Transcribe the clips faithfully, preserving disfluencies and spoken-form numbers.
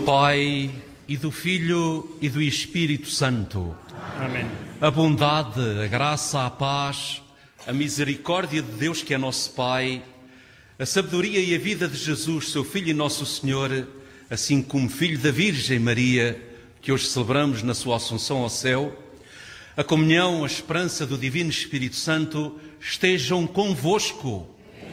Pai, e do Filho, e do Espírito Santo. Amém. A bondade, a graça, a paz, a misericórdia de Deus, que é nosso Pai, a sabedoria e a vida de Jesus, seu Filho e nosso Senhor, assim como Filho da Virgem Maria, que hoje celebramos na sua Assunção ao céu, a comunhão, a esperança do Divino Espírito Santo estejam convosco.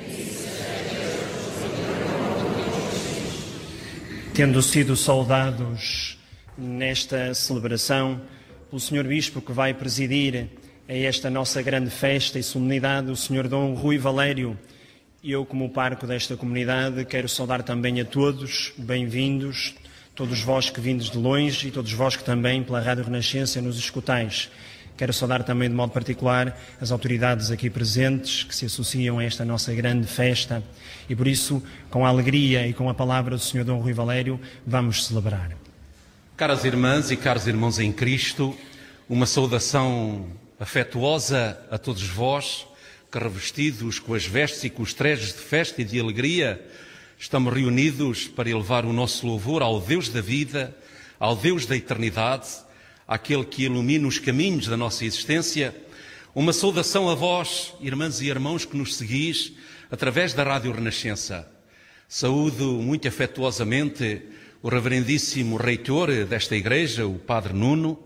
Tendo sido saudados nesta celebração pelo senhor Bispo que vai presidir a esta nossa grande festa e solenidade, o senhor Dom Rui Valério, e eu, como parco desta comunidade, quero saudar também a todos, bem-vindos, todos vós que vindes de longe e todos vós que também pela Rádio Renascença nos escutais. Quero saudar também de modo particular as autoridades aqui presentes que se associam a esta nossa grande festa e por isso, com a alegria e com a palavra do senhor Dom Rui Valério, vamos celebrar. Caras irmãs e caros irmãos em Cristo, uma saudação afetuosa a todos vós que, revestidos com as vestes e com os trajes de festa e de alegria, estamos reunidos para elevar o nosso louvor ao Deus da vida, ao Deus da eternidade, àquele que ilumina os caminhos da nossa existência. Uma saudação a vós, irmãs e irmãos que nos seguis através da Rádio Renascença. Saúdo muito afetuosamente o reverendíssimo reitor desta igreja, o Padre Nuno.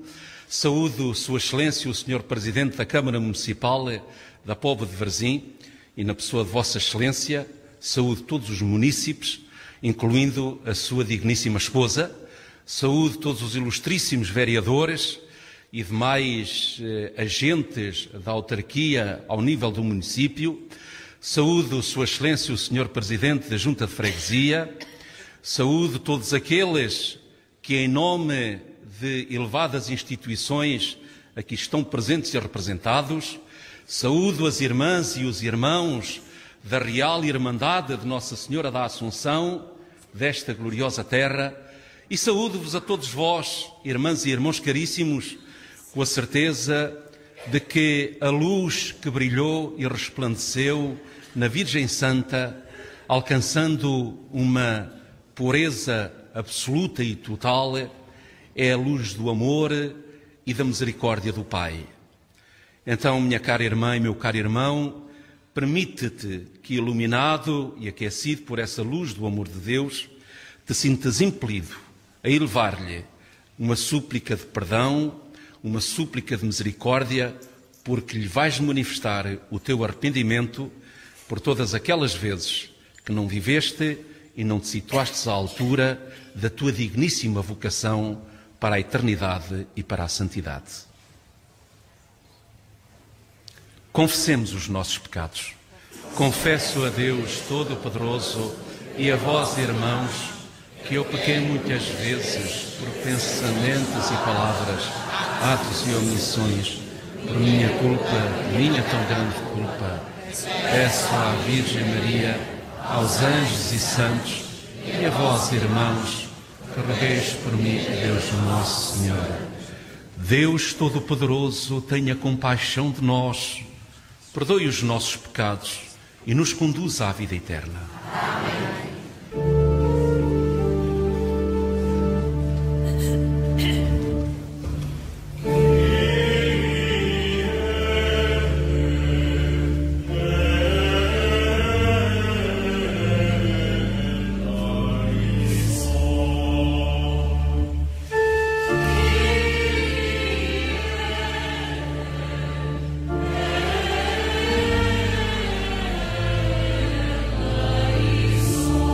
Saúdo Sua Excelência, o senhor Presidente da Câmara Municipal da Póvoa de Varzim e na pessoa de Vossa Excelência. Saúdo todos os munícipes, incluindo a sua digníssima esposa. Saúde todos os ilustríssimos vereadores e demais eh, agentes da autarquia ao nível do município. Saúde Sua Excelência, o senhor Presidente da Junta de Freguesia. Saúde todos aqueles que, em nome de elevadas instituições, aqui estão presentes e representados. Saúdo as irmãs e os irmãos da Real Irmandade de Nossa Senhora da Assunção, desta gloriosa terra. E saúdo-vos a todos vós, irmãs e irmãos caríssimos, com a certeza de que a luz que brilhou e resplandeceu na Virgem Santa, alcançando uma pureza absoluta e total, é a luz do amor e da misericórdia do Pai. Então, minha cara irmã e meu caro irmão, permite-te que, iluminado e aquecido por essa luz do amor de Deus, te sintas impelido a elevar-lhe uma súplica de perdão, uma súplica de misericórdia, porque lhe vais manifestar o teu arrependimento por todas aquelas vezes que não viveste e não te situaste à altura da tua digníssima vocação para a eternidade e para a santidade. Confessemos os nossos pecados. Confesso a Deus Todo-Poderoso e a vós, irmãos, que eu pequei muitas vezes por pensamentos e palavras, atos e omissões, por minha culpa, minha tão grande culpa. Peço à Virgem Maria, aos anjos e santos e a vós, irmãos, que rogueis por mim, Deus nosso Senhor. Deus Todo-Poderoso, tenha compaixão de nós, perdoe os nossos pecados e nos conduza à vida eterna. Amém. Oh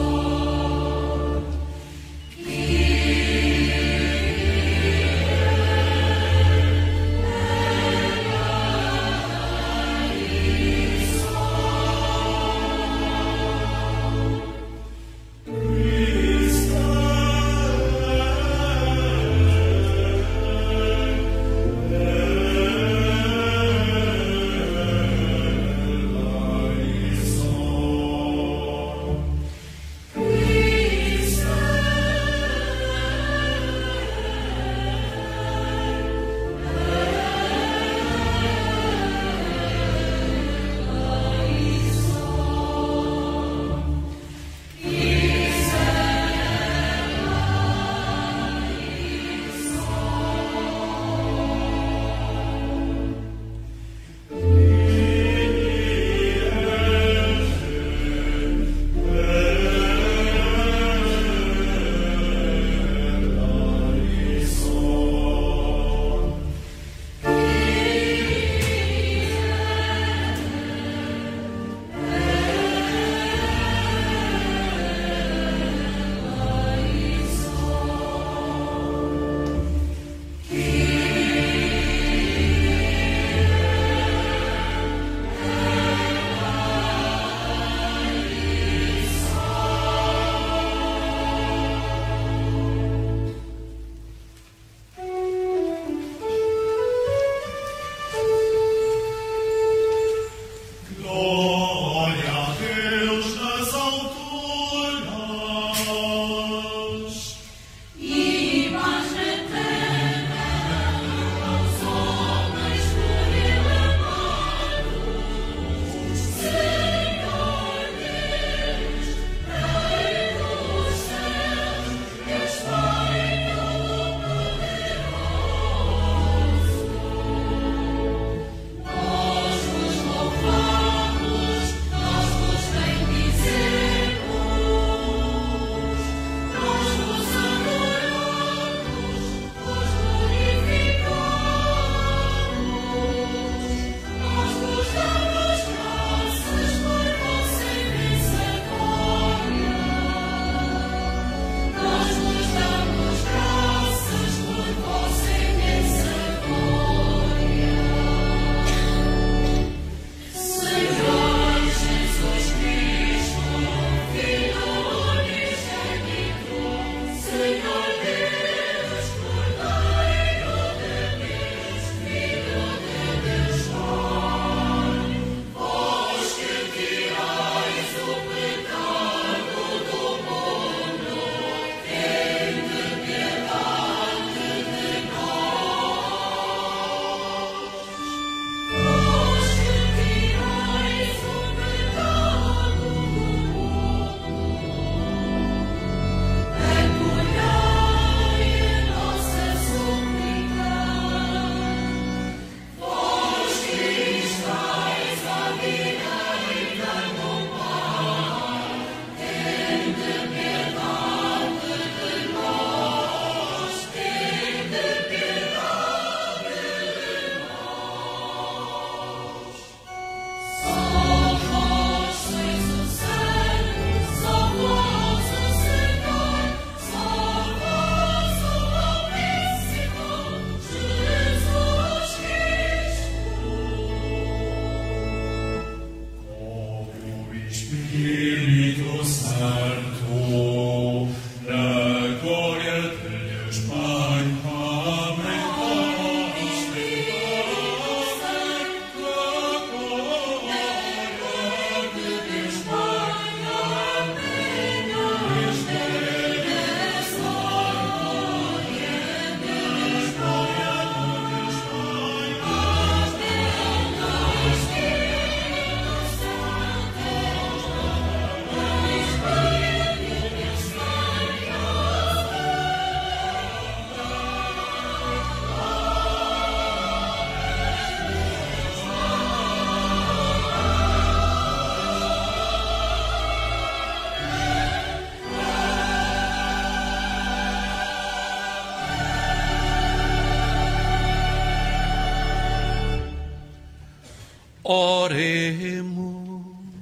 Oremos.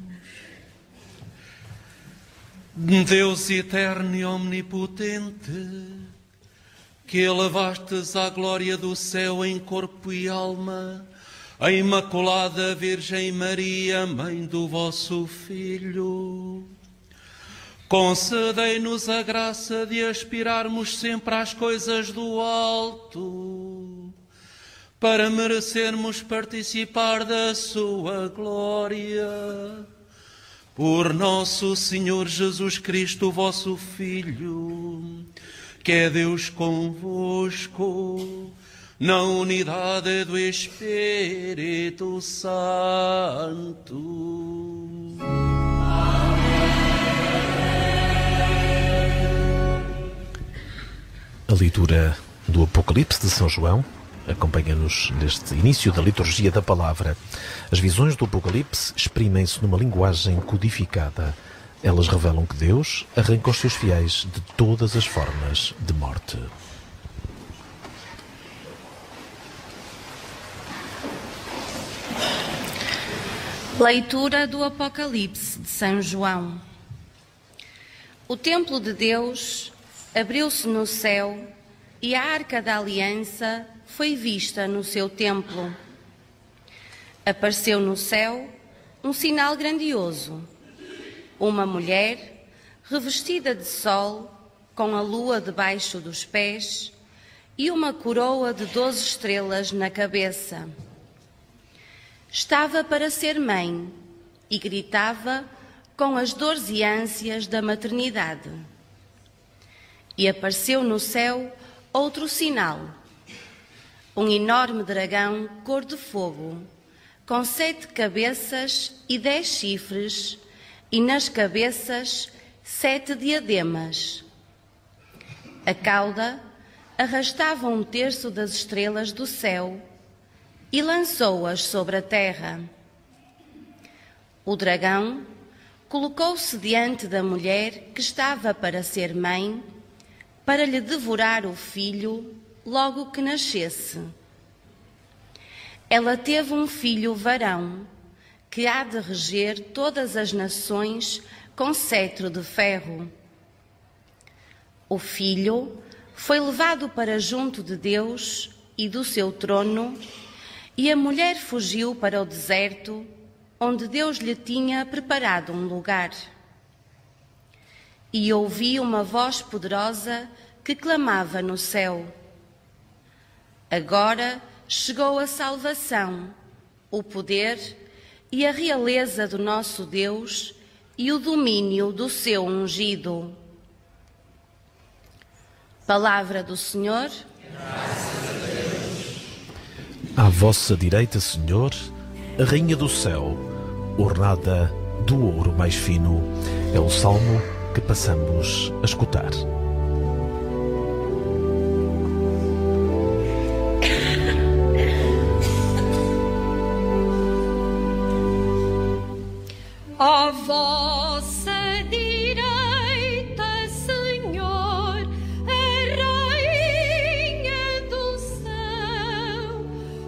Deus eterno e omnipotente, que elevastes à glória do céu em corpo e alma a Imaculada Virgem Maria, mãe do vosso Filho, concedei-nos a graça de aspirarmos sempre às coisas do alto, para merecermos participar da sua glória. Por nosso Senhor Jesus Cristo, vosso Filho, que é Deus convosco, na unidade do Espírito Santo. A leitura do Apocalipse de São João acompanha-nos neste início da liturgia da palavra. As visões do Apocalipse exprimem-se numa linguagem codificada. Elas revelam que Deus arranca os seus fiéis de todas as formas de morte. Leitura do Apocalipse de São João. O templo de Deus abriu-se no céu e a Arca da Aliança foi vista no seu templo. Apareceu no céu um sinal grandioso: uma mulher revestida de sol, com a lua debaixo dos pés e uma coroa de doze estrelas na cabeça. Estava para ser mãe e gritava com as dores e ânsias da maternidade. E apareceu no céu outro sinal: um enorme dragão cor de fogo, com sete cabeças e dez chifres, e nas cabeças sete diademas. A cauda arrastava um terço das estrelas do céu e lançou-as sobre a terra. O dragão colocou-se diante da mulher que estava para ser mãe, para lhe devorar o filho logo que nascesse. Ela teve um filho varão, que há de reger todas as nações com cetro de ferro. O filho foi levado para junto de Deus e do seu trono, e a mulher fugiu para o deserto, onde Deus lhe tinha preparado um lugar. E ouvi uma voz poderosa que clamava no céu: agora chegou a salvação, o poder e a realeza do nosso Deus e o domínio do seu ungido. Palavra do Senhor. Graças a Deus. À vossa direita, Senhor, a Rainha do Céu, ornada do ouro mais fino. É o salmo que passamos a escutar. À vossa direita, Senhor, a Rainha do Céu,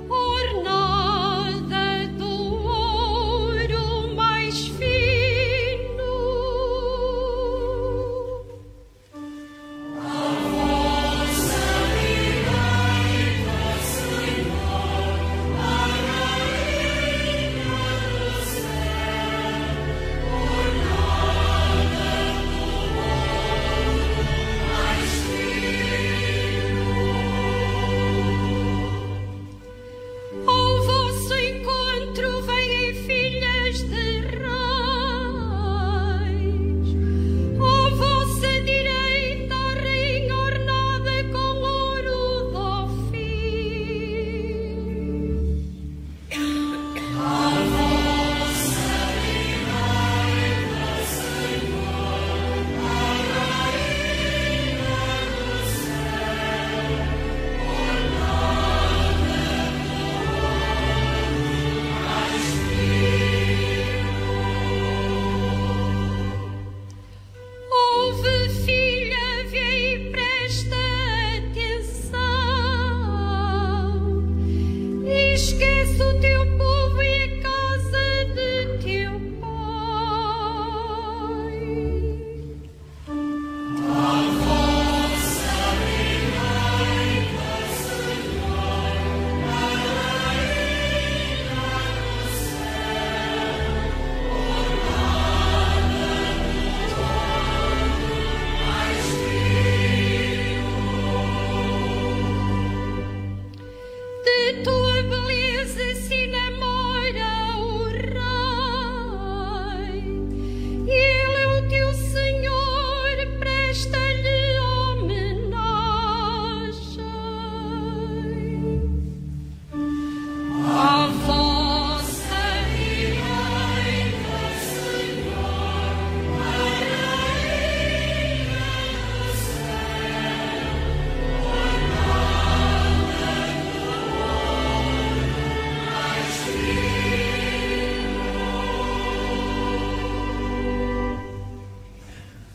ornada do ouro mais fino.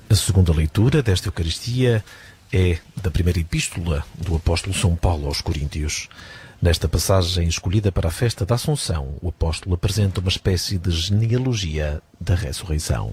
A segunda leitura desta Eucaristia é da primeira epístola do apóstolo São Paulo aos Coríntios. Nesta passagem escolhida para a festa da Assunção, o apóstolo apresenta uma espécie de genealogia da ressurreição.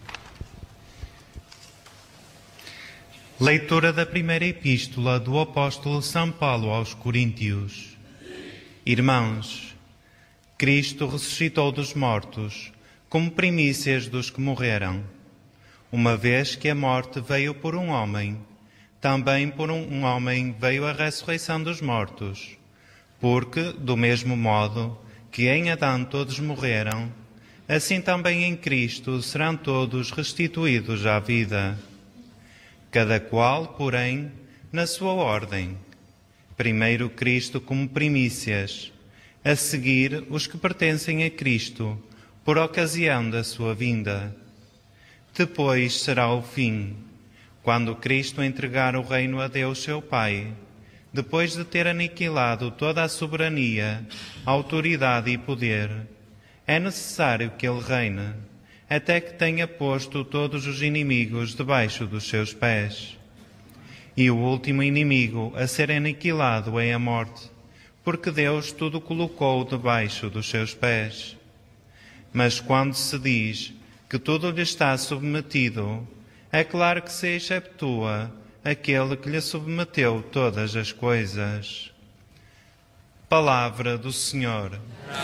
Leitura da primeira epístola do apóstolo São Paulo aos Coríntios. Irmãos, Cristo ressuscitou dos mortos, como primícias dos que morreram. Uma vez que a morte veio por um homem, também por um homem veio a ressurreição dos mortos. Porque, do mesmo modo que em Adão todos morreram, assim também em Cristo serão todos restituídos à vida. Cada qual, porém, na sua ordem. Primeiro Cristo como primícias, a seguir os que pertencem a Cristo, por ocasião da sua vinda. Depois será o fim, quando Cristo entregar o reino a Deus seu Pai, depois de ter aniquilado toda a soberania, autoridade e poder. É necessário que ele reine, até que tenha posto todos os inimigos debaixo dos seus pés. E o último inimigo a ser aniquilado é a morte, porque Deus tudo colocou debaixo dos seus pés. Mas quando se diz que tudo lhe está submetido, é claro que se exceptua aquele que lhe submeteu todas as coisas. Palavra do Senhor.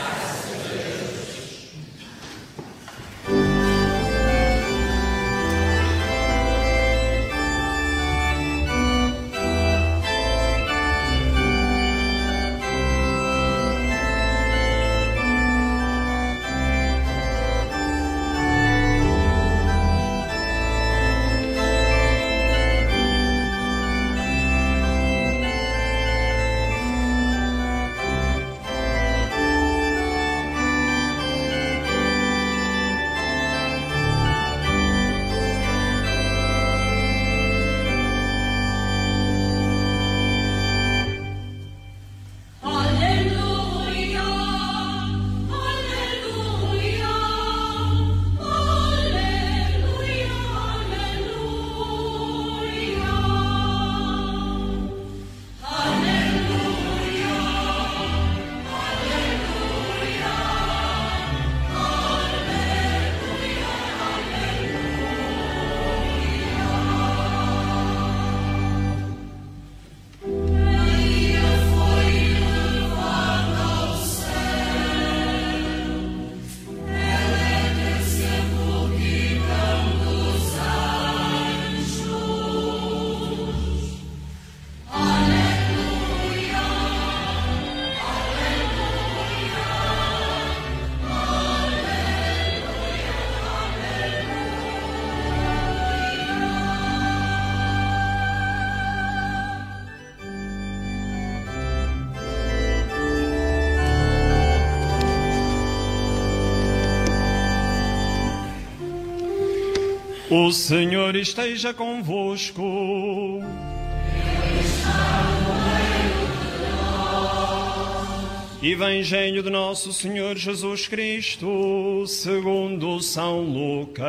O Senhor esteja convosco. Evangelho de Nosso Senhor Jesus Cristo, segundo São Lucas.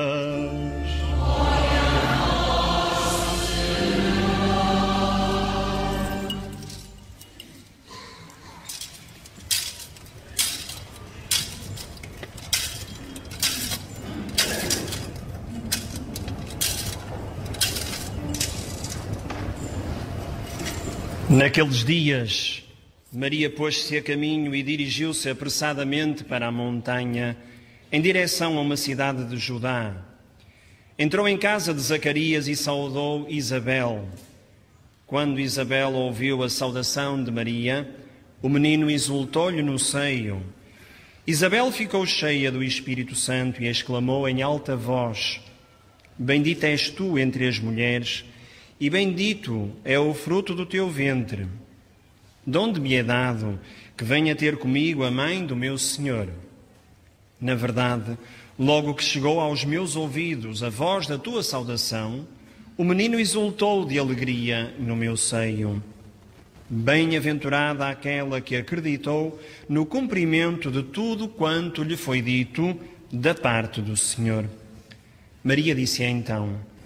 Naqueles dias, Maria pôs-se a caminho e dirigiu-se apressadamente para a montanha, em direção a uma cidade de Judá. Entrou em casa de Zacarias e saudou Isabel. Quando Isabel ouviu a saudação de Maria, o menino exultou-lhe no seio. Isabel ficou cheia do Espírito Santo e exclamou em alta voz: Bendita és tu entre as mulheres, e bendito é o fruto do teu ventre. De onde me é dado que venha ter comigo a mãe do meu Senhor? Na verdade, logo que chegou aos meus ouvidos a voz da tua saudação, o menino exultou de alegria no meu seio. Bem-aventurada aquela que acreditou no cumprimento de tudo quanto lhe foi dito da parte do Senhor. Maria disse então: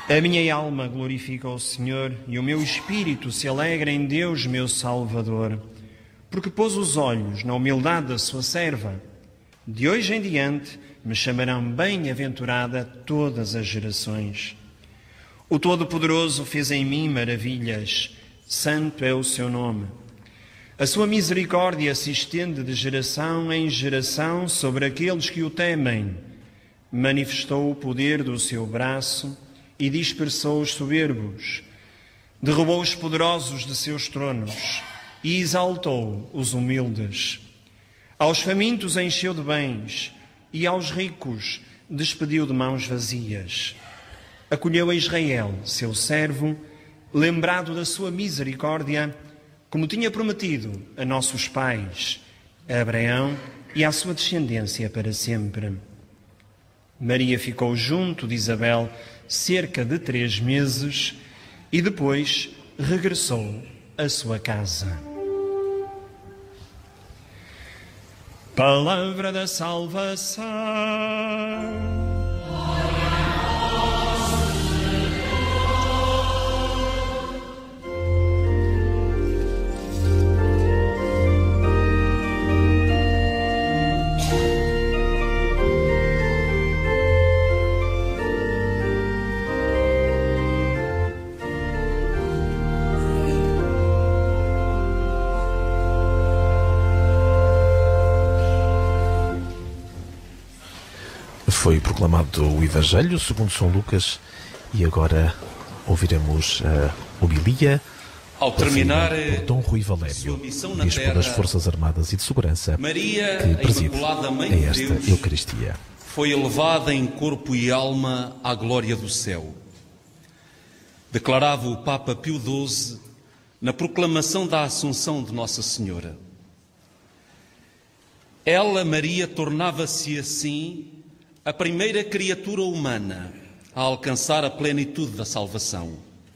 A minha alma glorifica o Senhor e o meu espírito se alegra em Deus, meu Salvador, porque pôs os olhos na humildade da sua serva. De hoje em diante me chamarão bem-aventurada todas as gerações. O Todo-Poderoso fez em mim maravilhas, santo é o seu nome. A sua misericórdia se estende de geração em geração sobre aqueles que o temem. Manifestou o poder do seu braço e dispersou os soberbos. Derrubou os poderosos de seus tronos e exaltou os humildes. Aos famintos encheu de bens e aos ricos despediu de mãos vazias. Acolheu a Israel, seu servo, lembrado da sua misericórdia, como tinha prometido a nossos pais, a Abraão e à sua descendência para sempre. Maria ficou junto de Isabel cerca de três meses e depois regressou à sua casa. Palavra da salvação. Foi proclamado o Evangelho segundo São Lucas e agora ouviremos a homilia ao terminar por Dom Rui Valério, Bispo terra, das Forças Armadas e de Segurança, Maria, que preside a Mãe a esta de Deus, Eucaristia. Foi elevada em corpo e alma à glória do céu. Declarava o Papa Pio doze na proclamação da Assunção de Nossa Senhora. Ela, Maria, tornava-se assim a primeira criatura humana a alcançar a plenitude da salvação.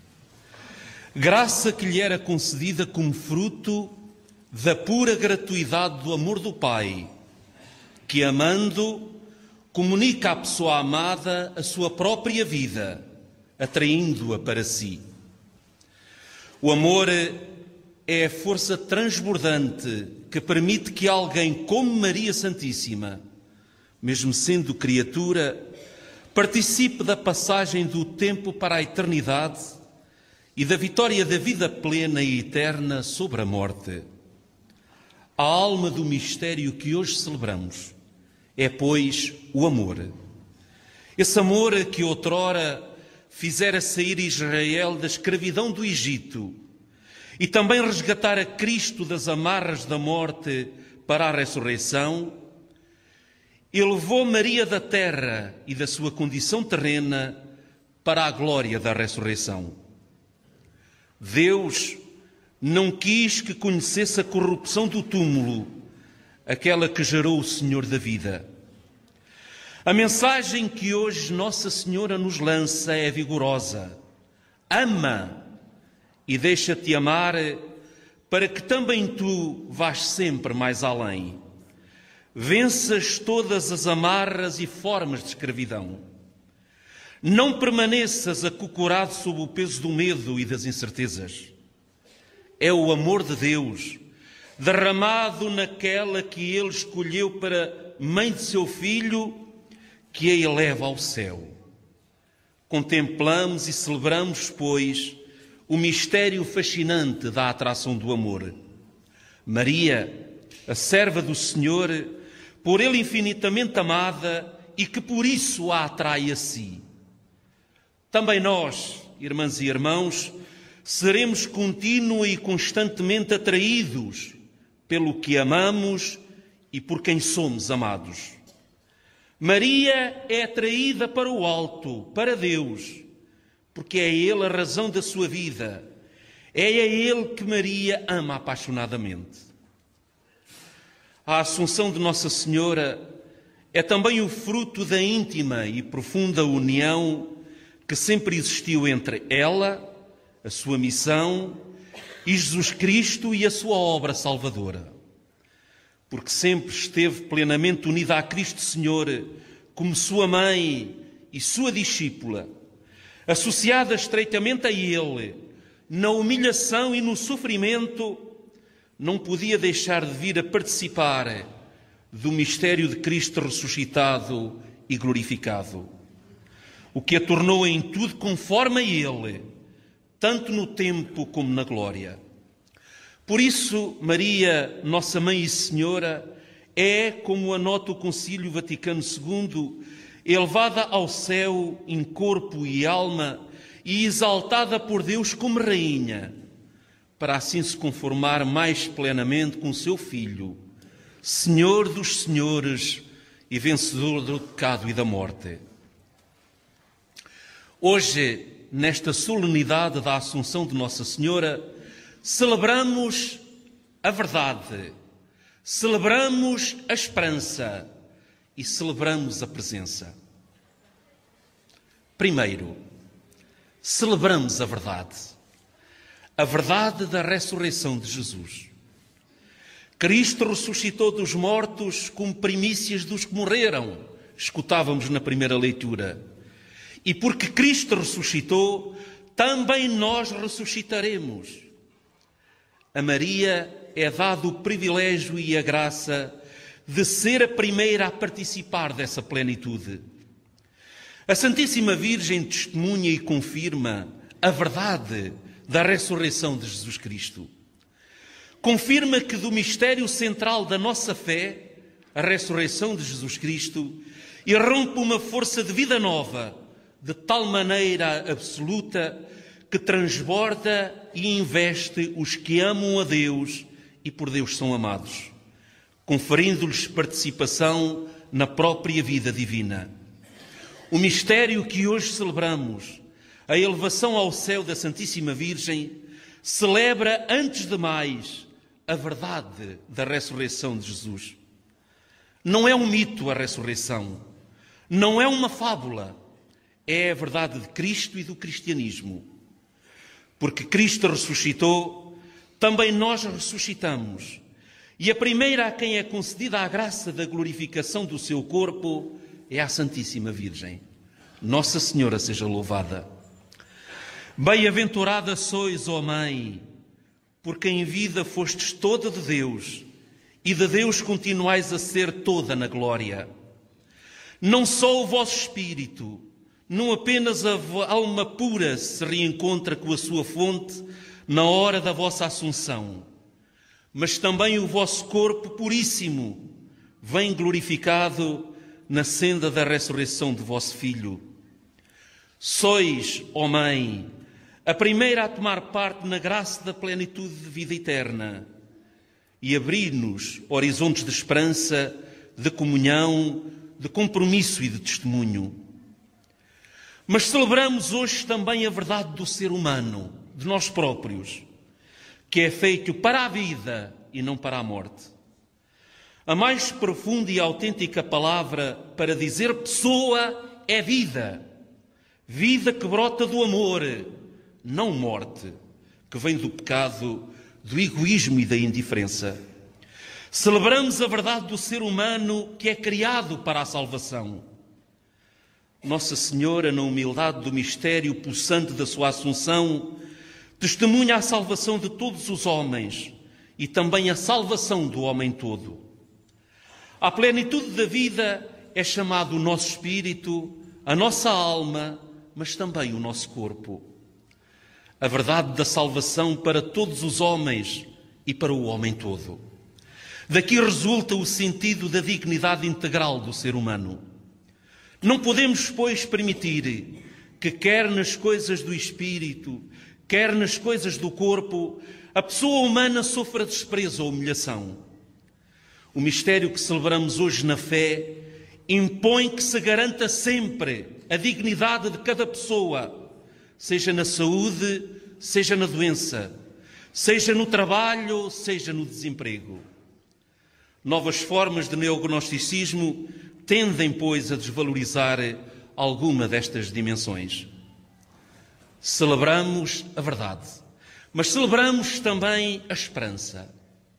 Graça que lhe era concedida como fruto da pura gratuidade do amor do Pai, que, amando, comunica à pessoa amada a sua própria vida, atraindo-a para si. O amor é a força transbordante que permite que alguém como Maria Santíssima, mesmo sendo criatura, participe da passagem do tempo para a eternidade e da vitória da vida plena e eterna sobre a morte. A alma do mistério que hoje celebramos é, pois, o amor. Esse amor que outrora fizera sair Israel da escravidão do Egito e também resgatara Cristo das amarras da morte para a ressurreição, elevou Maria da terra e da sua condição terrena para a glória da ressurreição. Deus não quis que conhecesse a corrupção do túmulo, aquela que gerou o Senhor da vida. A mensagem que hoje Nossa Senhora nos lança é vigorosa. Ama e deixa-te amar, para que também tu vás sempre mais além. Venças todas as amarras e formas de escravidão. Não permaneças acocorado sob o peso do medo e das incertezas. É o amor de Deus, derramado naquela que Ele escolheu para mãe de seu Filho, que a eleva ao céu. Contemplamos e celebramos, pois, o mistério fascinante da atração do amor. Maria, a serva do Senhor, por Ele infinitamente amada e que por isso a atrai a si. Também nós, irmãs e irmãos, seremos contínua e constantemente atraídos pelo que amamos e por quem somos amados. Maria é atraída para o alto, para Deus, porque é Ele a razão da sua vida. É a Ele que Maria ama apaixonadamente. A Assunção de Nossa Senhora é também o fruto da íntima e profunda união que sempre existiu entre ela, a sua missão, e Jesus Cristo e a sua obra salvadora. Porque sempre esteve plenamente unida a Cristo Senhor como sua mãe e sua discípula, associada estreitamente a ele, na humilhação e no sofrimento, não podia deixar de vir a participar do mistério de Cristo ressuscitado e glorificado, o que a tornou em tudo conforme a ele, tanto no tempo como na glória. Por isso, Maria, nossa Mãe e Senhora, é, como anota o Concílio Vaticano segundo, elevada ao céu em corpo e alma e exaltada por Deus como Rainha, para assim se conformar mais plenamente com seu Filho, Senhor dos Senhores e vencedor do pecado e da morte. Hoje, nesta solenidade da Assunção de Nossa Senhora, celebramos a verdade, celebramos a esperança e celebramos a presença. Primeiro, celebramos a verdade, a verdade da ressurreição de Jesus. Cristo ressuscitou dos mortos como primícias dos que morreram, escutávamos na primeira leitura. E porque Cristo ressuscitou, também nós ressuscitaremos. A Maria é dado o privilégio e a graça de ser a primeira a participar dessa plenitude. A Santíssima Virgem testemunha e confirma a verdade da ressurreição de Jesus Cristo. Confirma que do mistério central da nossa fé, a ressurreição de Jesus Cristo, irrompe uma força de vida nova, de tal maneira absoluta, que transborda e investe os que amam a Deus e por Deus são amados, conferindo-lhes participação na própria vida divina. O mistério que hoje celebramos, a elevação ao céu da Santíssima Virgem, celebra, antes de mais, a verdade da ressurreição de Jesus. Não é um mito a ressurreição, não é uma fábula, é a verdade de Cristo e do cristianismo. Porque Cristo ressuscitou, também nós ressuscitamos. E a primeira a quem é concedida a graça da glorificação do seu corpo é a Santíssima Virgem. Nossa Senhora seja louvada. Bem-aventurada sois, ó Mãe, porque em vida fostes toda de Deus, e de Deus continuais a ser toda na glória. Não só o vosso espírito, não apenas a alma pura se reencontra com a sua fonte na hora da vossa assunção, mas também o vosso corpo puríssimo vem glorificado na senda da ressurreição de vosso Filho. Sois, ó Mãe, a primeira a tomar parte na graça da plenitude de vida eterna e abrir-nos horizontes de esperança, de comunhão, de compromisso e de testemunho. Mas celebramos hoje também a verdade do ser humano, de nós próprios, que é feito para a vida e não para a morte. A mais profunda e autêntica palavra para dizer pessoa é vida. Vida que brota do amor, não morte, que vem do pecado, do egoísmo e da indiferença. Celebramos a verdade do ser humano que é criado para a salvação. Nossa Senhora, na humildade do mistério pulsante da sua Assunção, testemunha a salvação de todos os homens e também a salvação do homem todo. À plenitude da vida é chamado o nosso espírito, a nossa alma, mas também o nosso corpo. A verdade da salvação para todos os homens e para o homem todo. Daqui resulta o sentido da dignidade integral do ser humano. Não podemos, pois, permitir que, quer nas coisas do espírito, quer nas coisas do corpo, a pessoa humana sofra desprezo ou humilhação. O mistério que celebramos hoje na fé impõe que se garanta sempre a dignidade de cada pessoa, seja na saúde, seja na doença, seja no trabalho, seja no desemprego. Novas formas de neognosticismo tendem, pois, a desvalorizar alguma destas dimensões. Celebramos a verdade, mas celebramos também a esperança.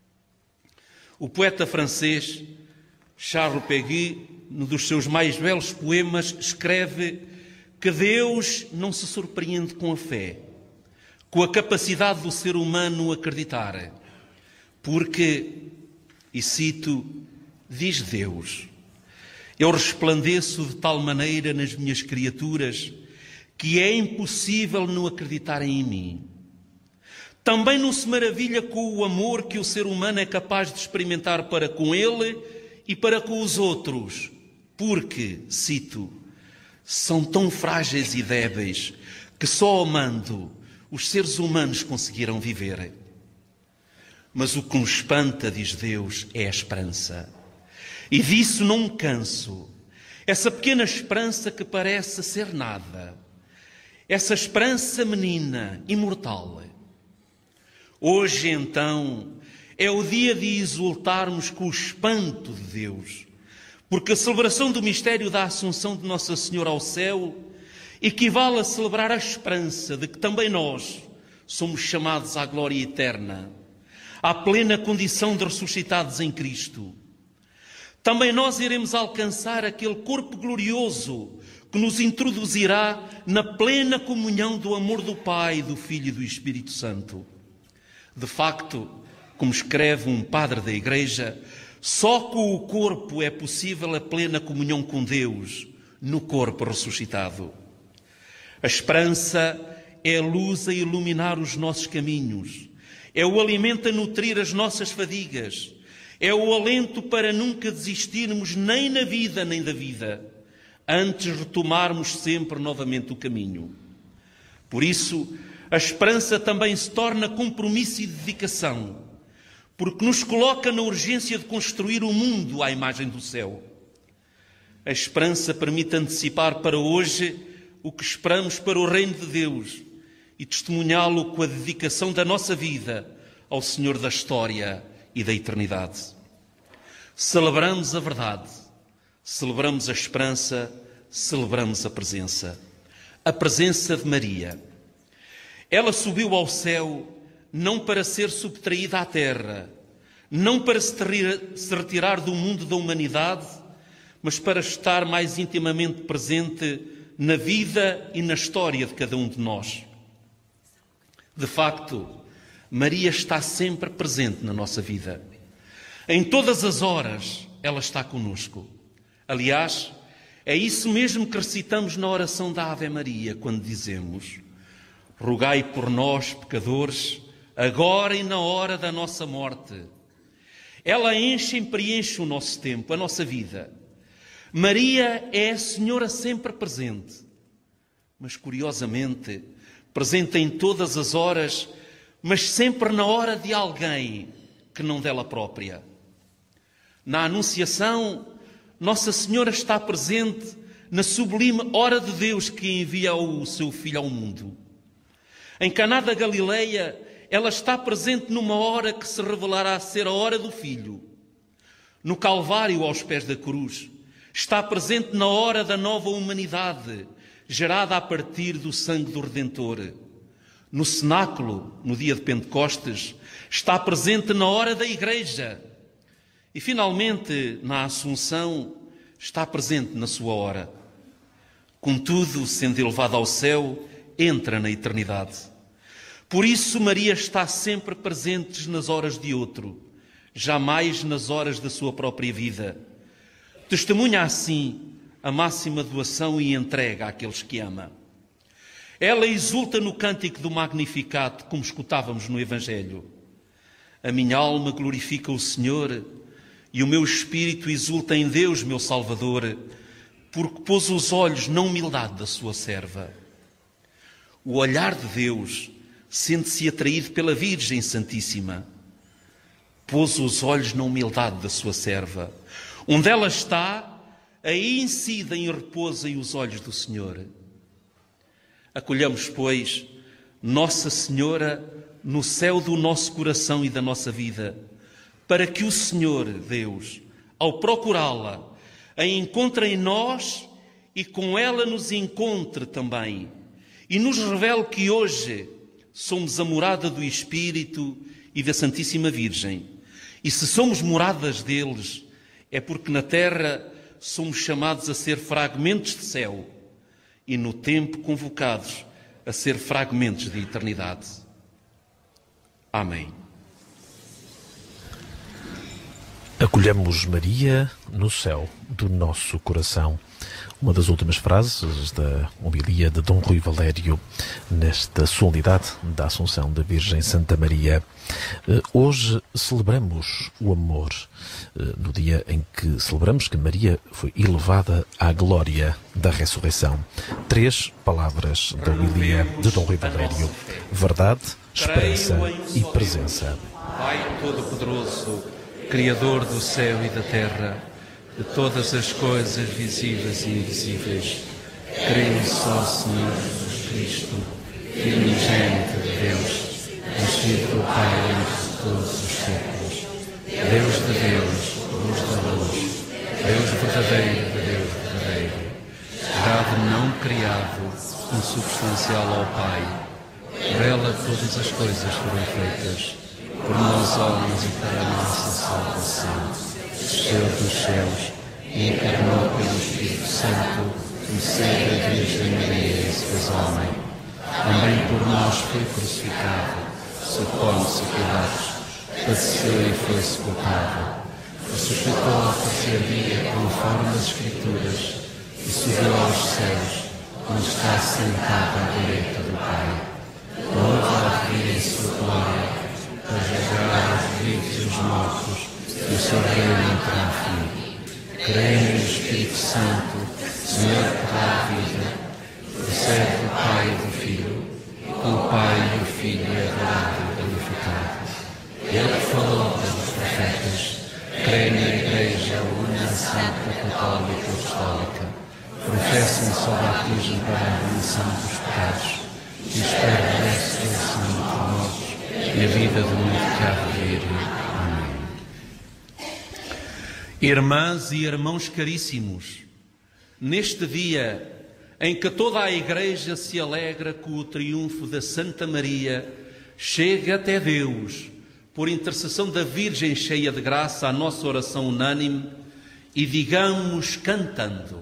O poeta francês Charles Péguy, num dos seus mais belos poemas, escreve que Deus não se surpreende com a fé, com a capacidade do ser humano acreditar, porque, e cito, diz Deus: eu resplandeço de tal maneira nas minhas criaturas que é impossível não acreditarem em mim. Também não se maravilha com o amor que o ser humano é capaz de experimentar para com ele e para com os outros, porque, cito, são tão frágeis e débeis que só amando os seres humanos conseguiram viver. Mas o que nos espanta, diz Deus, é a esperança. E disso não me canso. Essa pequena esperança que parece ser nada. Essa esperança menina, imortal. Hoje, então, é o dia de exultarmos com o espanto de Deus, porque a celebração do mistério da Assunção de Nossa Senhora ao céu equivale a celebrar a esperança de que também nós somos chamados à glória eterna, à plena condição de ressuscitados em Cristo. Também nós iremos alcançar aquele corpo glorioso que nos introduzirá na plena comunhão do amor do Pai, do Filho e do Espírito Santo. De facto, como escreve um padre da Igreja, só com o corpo é possível a plena comunhão com Deus, no corpo ressuscitado. A esperança é a luz a iluminar os nossos caminhos, é o alimento a nutrir as nossas fadigas, é o alento para nunca desistirmos nem na vida nem da vida, antes retomarmos sempre novamente o caminho. Por isso, a esperança também se torna compromisso e dedicação, porque nos coloca na urgência de construir o mundo à imagem do céu. A esperança permite antecipar para hoje o que esperamos para o reino de Deus e testemunhá-lo com a dedicação da nossa vida ao Senhor da história e da eternidade. Celebramos a verdade, celebramos a esperança, celebramos a presença. A presença de Maria. Ela subiu ao céu não para ser subtraída à terra, não para se retirar do mundo da humanidade, mas para estar mais intimamente presente na vida e na história de cada um de nós. De facto, Maria está sempre presente na nossa vida. Em todas as horas, ela está conosco. Aliás, é isso mesmo que recitamos na oração da Ave Maria, quando dizemos: rogai por nós, pecadores, agora e na hora da nossa morte. Ela enche e preenche o nosso tempo, a nossa vida. Maria é a Senhora sempre presente, mas curiosamente, presente em todas as horas, mas sempre na hora de alguém que não dela própria. Na Anunciação, Nossa Senhora está presente na sublime hora de Deus que envia o seu Filho ao mundo. Em Caná da Galileia, ela está presente numa hora que se revelará ser a hora do Filho. No Calvário, aos pés da cruz, está presente na hora da nova humanidade, gerada a partir do sangue do Redentor. No cenáculo, no dia de Pentecostes, está presente na hora da Igreja. E, finalmente, na Assunção, está presente na sua hora. Contudo, sendo elevada ao céu, entra na eternidade. Por isso, Maria está sempre presente nas horas de outro, jamais nas horas da sua própria vida. Testemunha assim a máxima doação e entrega àqueles que ama. Ela exulta no cântico do Magnificat, como escutávamos no Evangelho. A minha alma glorifica o Senhor e o meu espírito exulta em Deus, meu Salvador, porque pôs os olhos na humildade da sua serva. O olhar de Deus sente-se atraído pela Virgem Santíssima. Pôs os olhos na humildade da sua serva. Onde ela está, aí incidem e repousem os olhos do Senhor. Acolhamos, pois, Nossa Senhora no céu do nosso coração e da nossa vida, para que o Senhor, Deus, ao procurá-la, a encontre em nós e com ela nos encontre também, e nos revele que hoje somos a morada do Espírito e da Santíssima Virgem. E se somos moradas deles, é porque na terra somos chamados a ser fragmentos de céu e no tempo convocados a ser fragmentos de eternidade. Amém. Acolhemos Maria no céu do nosso coração. Uma das últimas frases da homilia de Dom Rui Valério nesta solenidade da Assunção da Virgem Santa Maria. Hoje celebramos o amor, no dia em que celebramos que Maria foi elevada à glória da ressurreição. Três palavras da homilia de Dom Rui Valério: verdade, esperança e presença. Pai Todo-Poderoso, Criador do céu e da terra, de todas as coisas visíveis e invisíveis, creio só, Senhor Jesus Cristo, Filho unigênito de Deus, nascido do Pai antes de todos os séculos, Deus de Deus, luz da luz, Deus verdadeiro de Deus verdadeiro, gerado não criado, consubstancial ao Pai. Por ela todas as coisas foram feitas, por nós homens e para a nossa salvação. Desceu dos céus e encarnou pelo Espírito Santo, no seio da Virgem Maria e se fez homem. Também por nós foi crucificado, sob Pôncio Pilatos, padeceu e foi sepultado. Ressuscitou ao terceiro dia, conforme as Escrituras, e subiu aos céus, onde está sentado à direita do Pai. Onde há de vir em sua glória, para julgar os vivos e os mortos, e o seu reino terá fim. Creio no Espírito Santo, Senhor que dá a vida, procede do Pai e do Filho, e com o Pai e o Filho é adorado e glorificado. Ele que falou pelos profetas, creio na Igreja, una, santa, católica e apostólica, professo um só batismo para a remissão dos pecados, e espero a ressurreição dos mortos e a vida do mundo que há de vir. Amém. Irmãs e irmãos caríssimos, neste dia em que toda a Igreja se alegra com o triunfo da Santa Maria, chega até Deus, por intercessão da Virgem cheia de graça, a nossa oração unânime, e digamos cantando: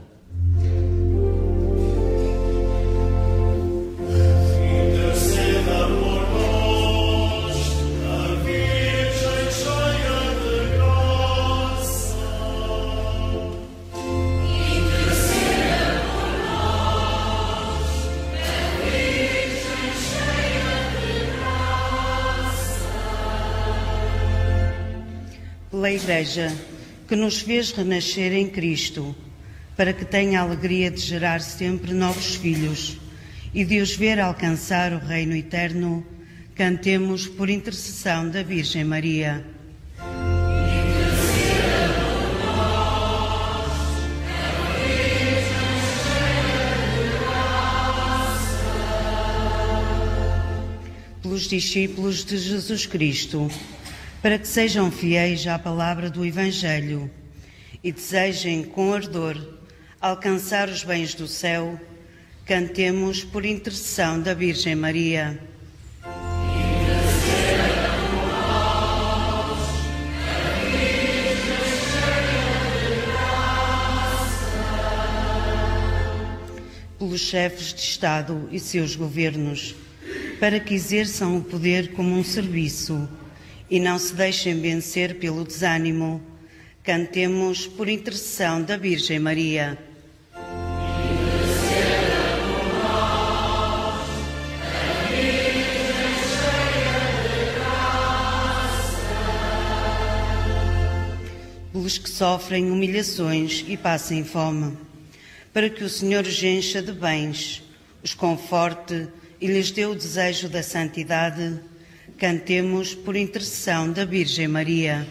pela Igreja, que nos fez renascer em Cristo, para que tenha a alegria de gerar sempre novos filhos e de os ver alcançar o reino eterno, cantemos por intercessão da Virgem Maria. Pelos discípulos de Jesus Cristo, para que sejam fiéis à palavra do Evangelho e desejem com ardor alcançar os bens do céu, cantemos por intercessão da Virgem Maria. Pelos chefes de Estado e seus governos, para que exerçam o poder como um serviço e não se deixem vencer pelo desânimo, cantemos por intercessão da Virgem Maria. Pelos que sofrem humilhações e passem fome, para que o Senhor os encha de bens, os conforte e lhes dê o desejo da santidade, cantemos por intercessão da Virgem Maria.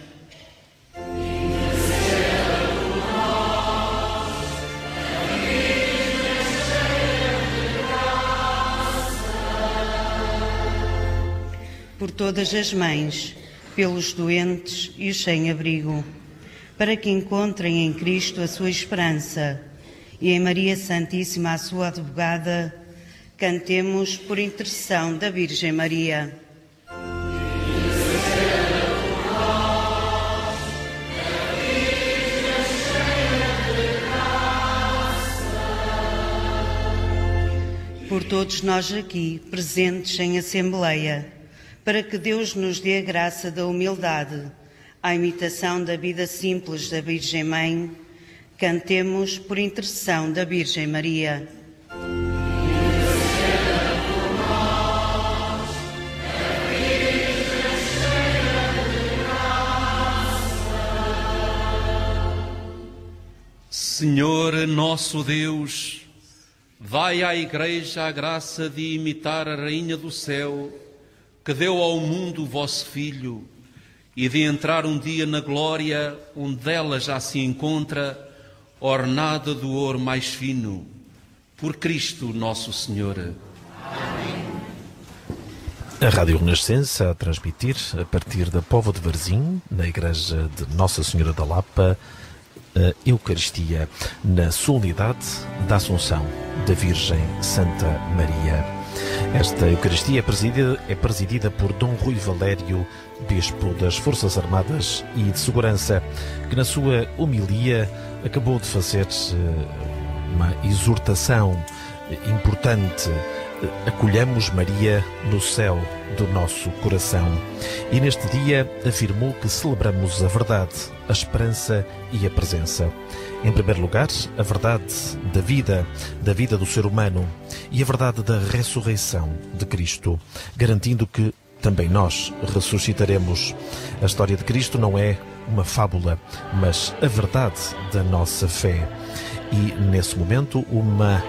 Por todas as mães, pelos doentes e os sem-abrigo, para que encontrem em Cristo a sua esperança e em Maria Santíssima a sua advogada, cantemos por intercessão da Virgem Maria. por todos nós aqui, presentes em Assembleia, para que Deus nos dê a graça da humildade, à imitação da vida simples da Virgem Mãe, cantemos por intercessão da Virgem Maria. Senhor nosso Deus, dai à Igreja a graça de imitar a Rainha do Céu, que deu ao mundo o vosso Filho, e de entrar um dia na glória onde ela já se encontra, ornada do ouro mais fino. Por Cristo nosso Senhor. Amém. A Rádio Renascença a transmitir, a partir da Póvoa de Varzim, na Igreja de Nossa Senhora da Lapa, a Eucaristia, na solenidade da Assunção da Virgem Santa Maria. Esta Eucaristia é presidida, é presidida por Dom Rui Valério, Bispo das Forças Armadas e de Segurança, que na sua homilia acabou de fazer uma exortação importante. Acolhamos Maria no céu do nosso coração. E neste dia afirmou que celebramos a verdade, a esperança e a presença. Em primeiro lugar, a verdade da vida, da vida do ser humano, e a verdade da ressurreição de Cristo, garantindo que também nós ressuscitaremos. A história de Cristo não é uma fábula, mas a verdade da nossa fé. E, nesse momento, uma,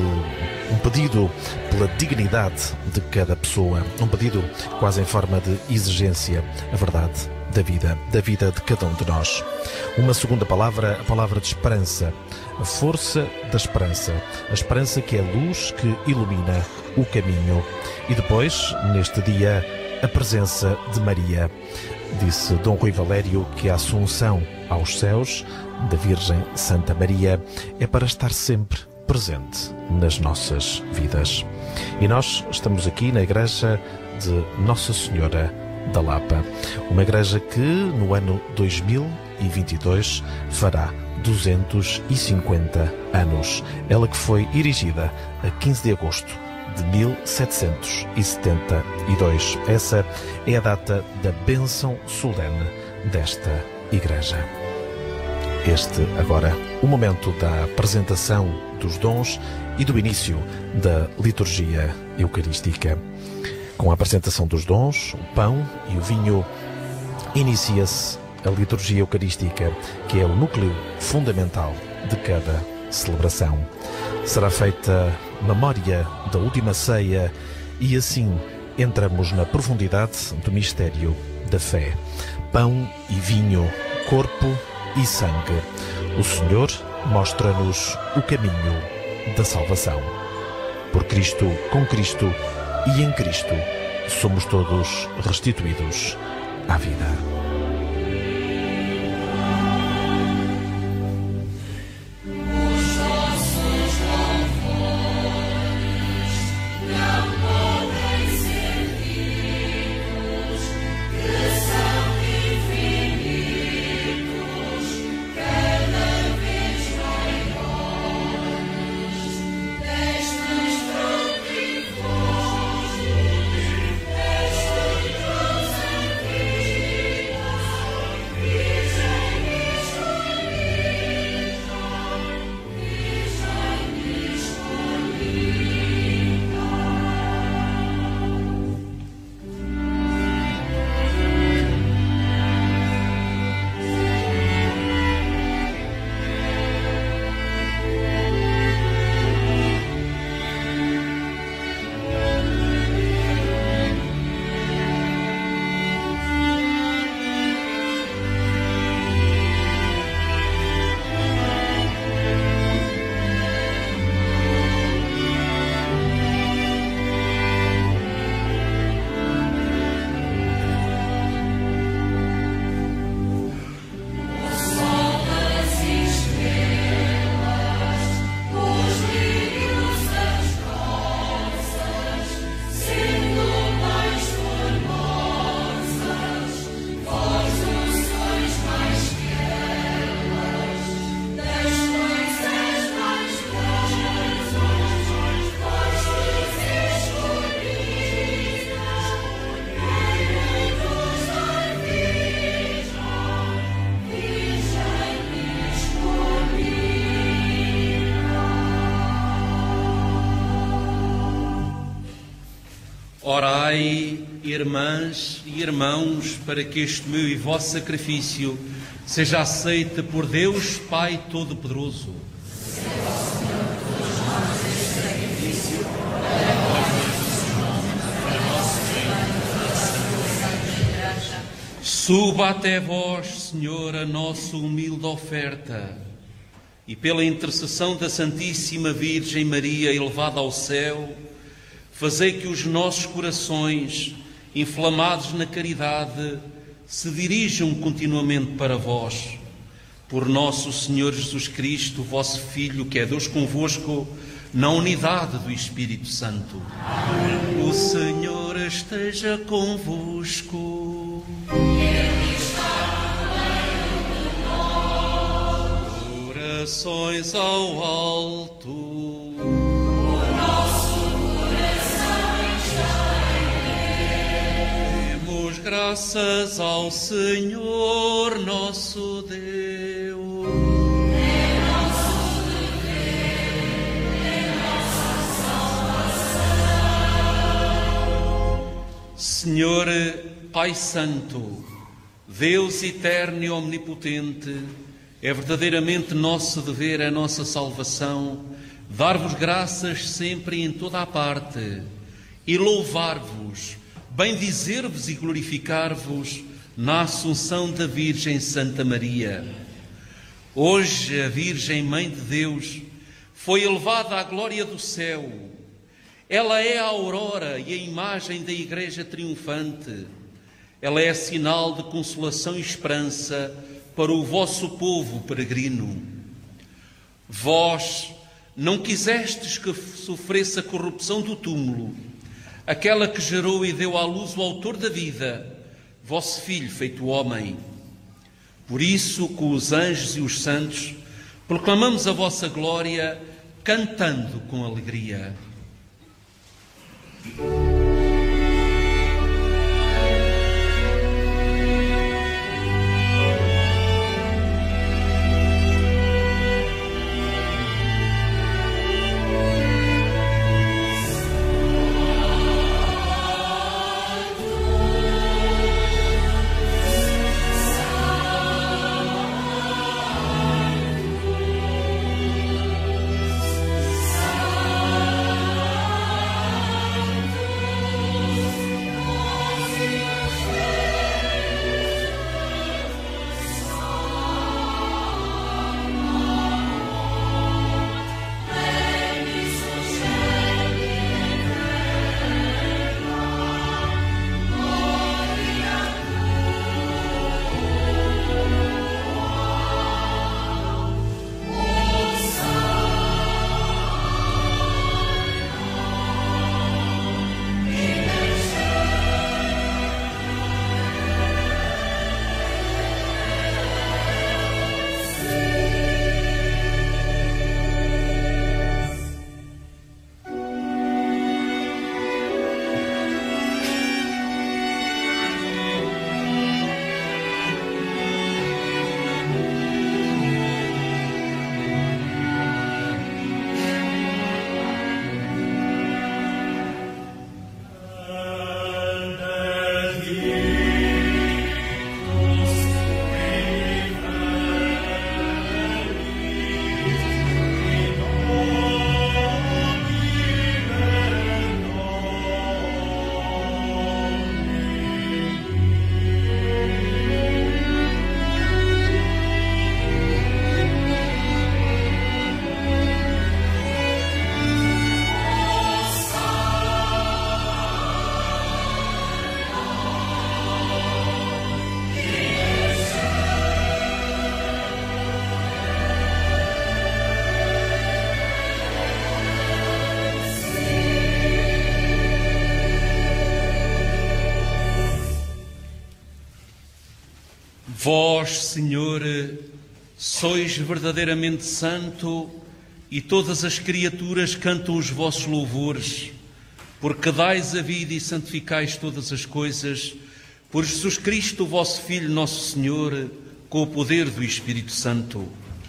um pedido pela dignidade de cada pessoa, um pedido quase em forma de exigência, a verdade da vida, da vida de cada um de nós. Uma segunda palavra, a palavra de esperança, a força da esperança, a esperança que é a luz que ilumina o caminho. E depois, neste dia, a presença de Maria. Disse Dom Rui Valério que a Assunção aos céus da Virgem Santa Maria é para estar sempre presente nas nossas vidas. E nós estamos aqui na Igreja de Nossa Senhora da Lapa, uma igreja que no ano dois mil e vinte e dois fará duzentos e cinquenta anos. Ela que foi erigida a quinze de agosto de mil setecentos e setenta e dois. Essa é a data da bênção solene desta igreja. Este, agora, o momento da apresentação dos dons e do início da liturgia eucarística. Com a apresentação dos dons, o pão e o vinho, inicia-se a liturgia eucarística, que é o núcleo fundamental de cada celebração. Será feita memória da última ceia e assim entramos na profundidade do mistério da fé. Pão e vinho, corpo e sangue. O Senhor mostra-nos o caminho da salvação. Por Cristo, com Cristo e em Cristo, somos todos restituídos à vida. Orai, irmãs e irmãos, para que este meu e vosso sacrifício seja aceito por Deus Pai Todo-Poderoso. Suba até vós, Senhor, a nossa humilde oferta, e pela intercessão da Santíssima Virgem Maria elevada ao céu, fazei que os nossos corações, inflamados na caridade, se dirijam continuamente para vós. Por nosso Senhor Jesus Cristo, vosso Filho, que é Deus convosco, na unidade do Espírito Santo. Amém. O Senhor esteja convosco. Ele está no meio de nós. Corações ao alto. O nosso coração está em Deus. Demos graças ao Senhor nosso Deus. Senhor Pai Santo, Deus eterno e omnipotente, é verdadeiramente nosso dever, a nossa salvação, dar-vos graças sempre e em toda a parte e louvar-vos, bendizer-vos e glorificar-vos na Assunção da Virgem Santa Maria. Hoje a Virgem Mãe de Deus foi elevada à glória do céu. Ela é a aurora e a imagem da Igreja triunfante. Ela é sinal de consolação e esperança para o vosso povo peregrino. Vós não quisestes que sofresse a corrupção do túmulo, aquela que gerou e deu à luz o autor da vida, vosso Filho feito homem. Por isso, com os anjos e os santos, proclamamos a vossa glória, cantando com alegria. Vós, Senhor, sois verdadeiramente santo e todas as criaturas cantam os vossos louvores, porque dais a vida e santificais todas as coisas, por Jesus Cristo, vosso Filho, nosso Senhor, com o poder do Espírito Santo.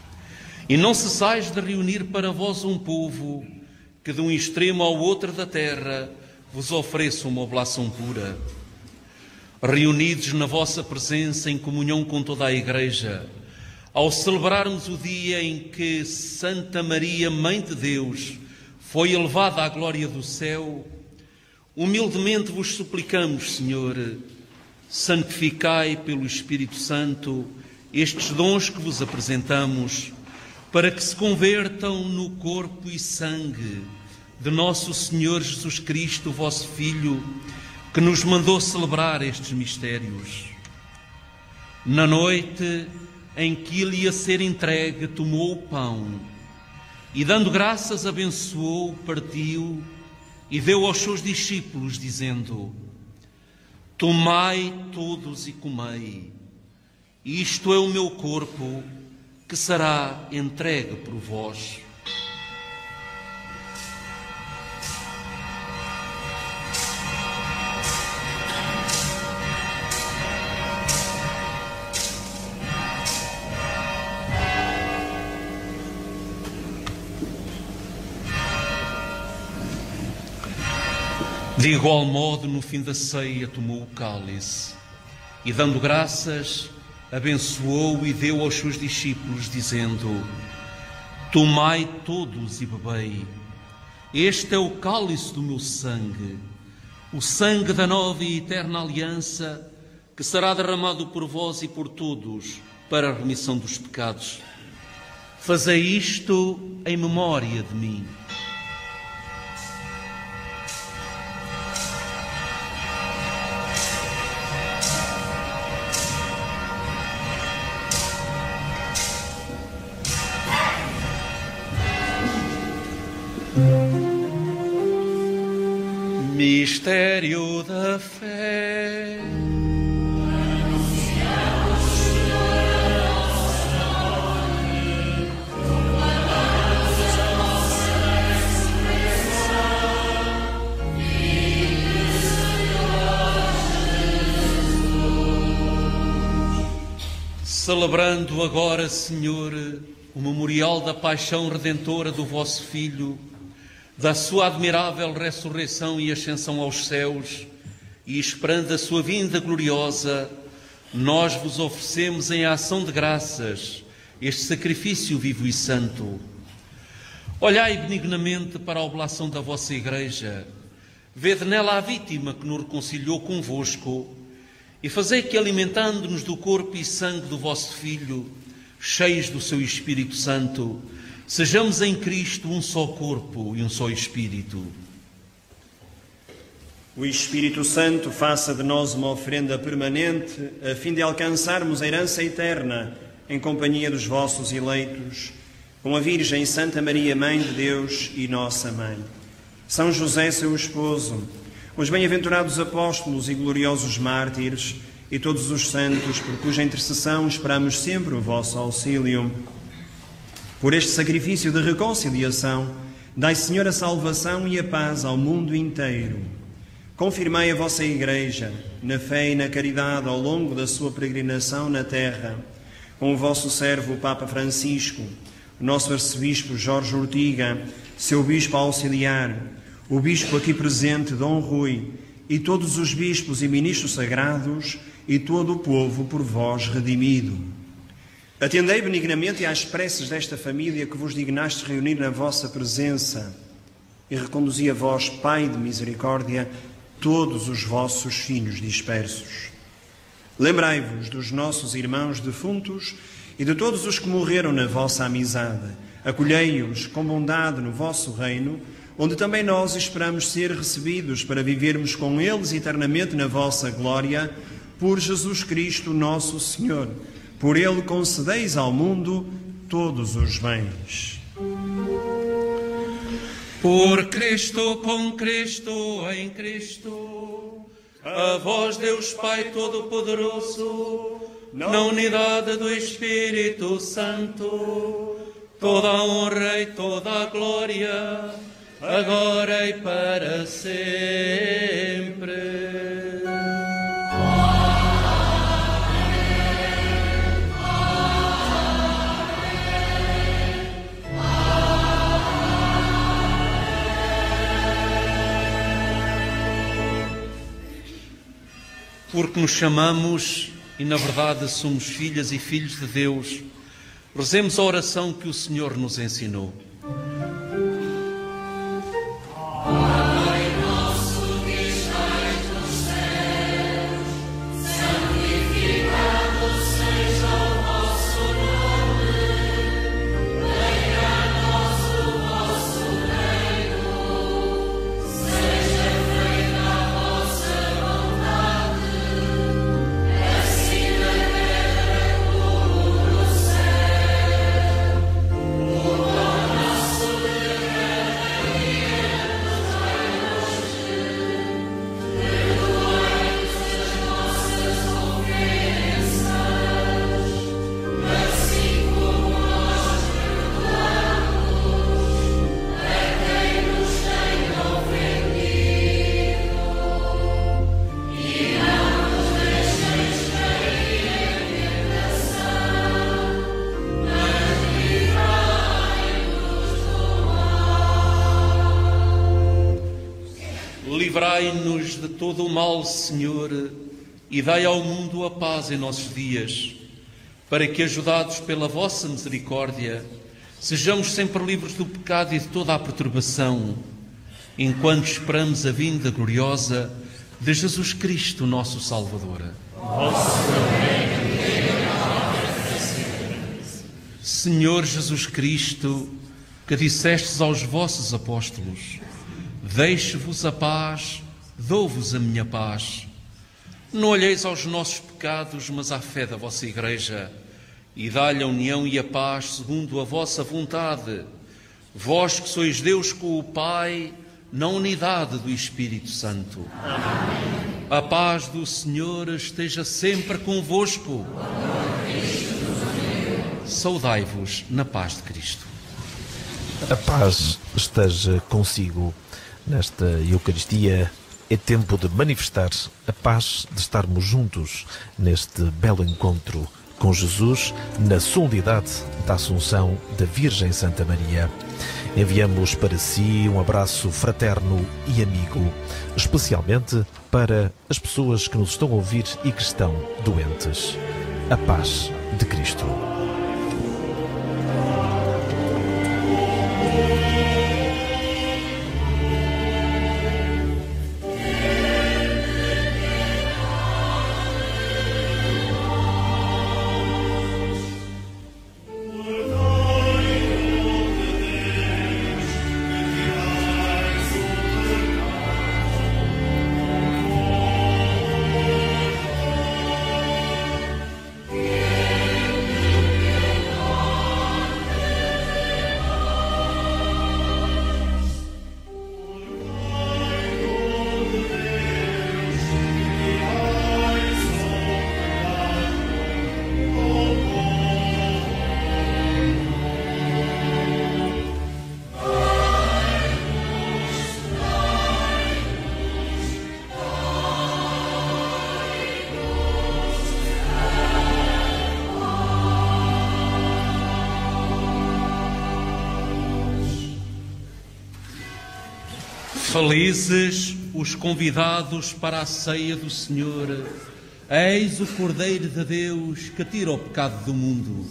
E não cessais de reunir para vós um povo que de um extremo ao outro da terra vos ofereço uma oblação pura. Reunidos na vossa presença em comunhão com toda a Igreja, ao celebrarmos o dia em que Santa Maria, Mãe de Deus, foi elevada à glória do céu, humildemente vos suplicamos, Senhor, santificai pelo Espírito Santo estes dons que vos apresentamos, para que se convertam no corpo e sangue de nosso Senhor Jesus Cristo, vosso Filho, que nos mandou celebrar estes mistérios. Na noite em que ele ia ser entregue, tomou o pão e, dando graças, abençoou, partiu e deu aos seus discípulos, dizendo: tomai todos e comei, isto é o meu corpo, que será entregue por vós. De igual modo, no fim da ceia, tomou o cálice e, dando graças, abençoou e deu aos seus discípulos, dizendo: tomai todos e bebei. Este é o cálice do meu sangue, o sangue da nova e eterna aliança, que será derramado por vós e por todos para a remissão dos pecados. Fazei isto em memória de mim. Mistério da fé. Celebrando agora, Senhor, o memorial da paixão redentora do vosso Filho, da sua admirável ressurreição e ascensão aos céus, e esperando a sua vinda gloriosa, nós vos oferecemos em ação de graças este sacrifício vivo e santo. Olhai benignamente para a oblação da vossa Igreja, vede nela a vítima que nos reconciliou convosco, e fazei que, alimentando-nos do corpo e sangue do vosso Filho, cheios do seu Espírito Santo, sejamos em Cristo um só corpo e um só Espírito. O Espírito Santo faça de nós uma oferenda permanente, a fim de alcançarmos a herança eterna em companhia dos vossos eleitos, com a Virgem Santa Maria, Mãe de Deus e nossa Mãe, São José, seu esposo, os bem-aventurados apóstolos e gloriosos mártires e todos os santos, por cuja intercessão esperamos sempre o vosso auxílio. Por este sacrifício de reconciliação, dai, Senhor, a salvação e a paz ao mundo inteiro. Confirmai a vossa Igreja na fé e na caridade ao longo da sua peregrinação na terra, com o vosso servo, o Papa Francisco, o nosso arcebispo Jorge Ortiga, seu bispo auxiliar, o bispo aqui presente, Dom Rui, e todos os bispos e ministros sagrados, e todo o povo por vós redimido. Atendei benignamente às preces desta família que vos dignastes reunir na vossa presença, e reconduzi a vós, Pai de misericórdia, todos os vossos filhos dispersos. Lembrai-vos dos nossos irmãos defuntos e de todos os que morreram na vossa amizade. Acolhei-os com bondade no vosso reino, onde também nós esperamos ser recebidos para vivermos com eles eternamente na vossa glória, por Jesus Cristo nosso Senhor. Por ele concedeis ao mundo todos os bens. Por Cristo, com Cristo, em Cristo, a vós, Deus Pai Todo-Poderoso, na unidade do Espírito Santo, toda a honra e toda a glória, agora e para sempre. porque nos chamamos e, na verdade, somos filhas e filhos de Deus, rezemos a oração que o Senhor nos ensinou. Livrai-nos de todo o mal, Senhor, e dai ao mundo a paz em nossos dias, para que, ajudados pela vossa misericórdia, sejamos sempre livres do pecado e de toda a perturbação, enquanto esperamos a vinda gloriosa de Jesus Cristo, nosso Salvador. Senhor Jesus Cristo, que dissestes aos vossos apóstolos: deixe-vos a paz, dou-vos a minha paz. Não olheis aos nossos pecados, mas à fé da vossa Igreja, e dá-lhe a união e a paz segundo a vossa vontade. Vós que sois Deus com o Pai, na unidade do Espírito Santo. Amém. A paz do Senhor esteja sempre convosco. Saudai-vos na paz de Cristo. A paz esteja consigo. Nesta Eucaristia é tempo de manifestar a paz, de estarmos juntos neste belo encontro com Jesus, na solenidade da Assunção da Virgem Santa Maria. Enviamos para si um abraço fraterno e amigo, especialmente para as pessoas que nos estão a ouvir e que estão doentes. A paz de Cristo. Felizes os convidados para a ceia do Senhor. Eis o Cordeiro de Deus que tira o pecado do mundo.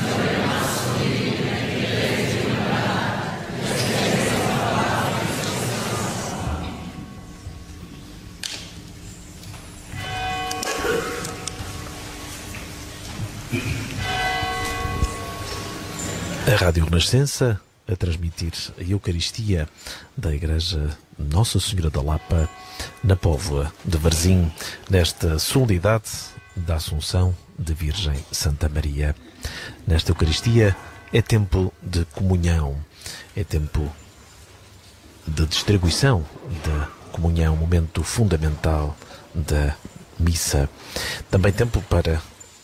A Rádio Renascença a transmitir a Eucaristia da Igreja Nossa Senhora da Lapa, na Póvoa de Varzim, nesta solenidade da Assunção da Virgem Santa Maria. Nesta Eucaristia é tempo de comunhão, é tempo de distribuição da comunhão, momento fundamental da missa. Também tempo para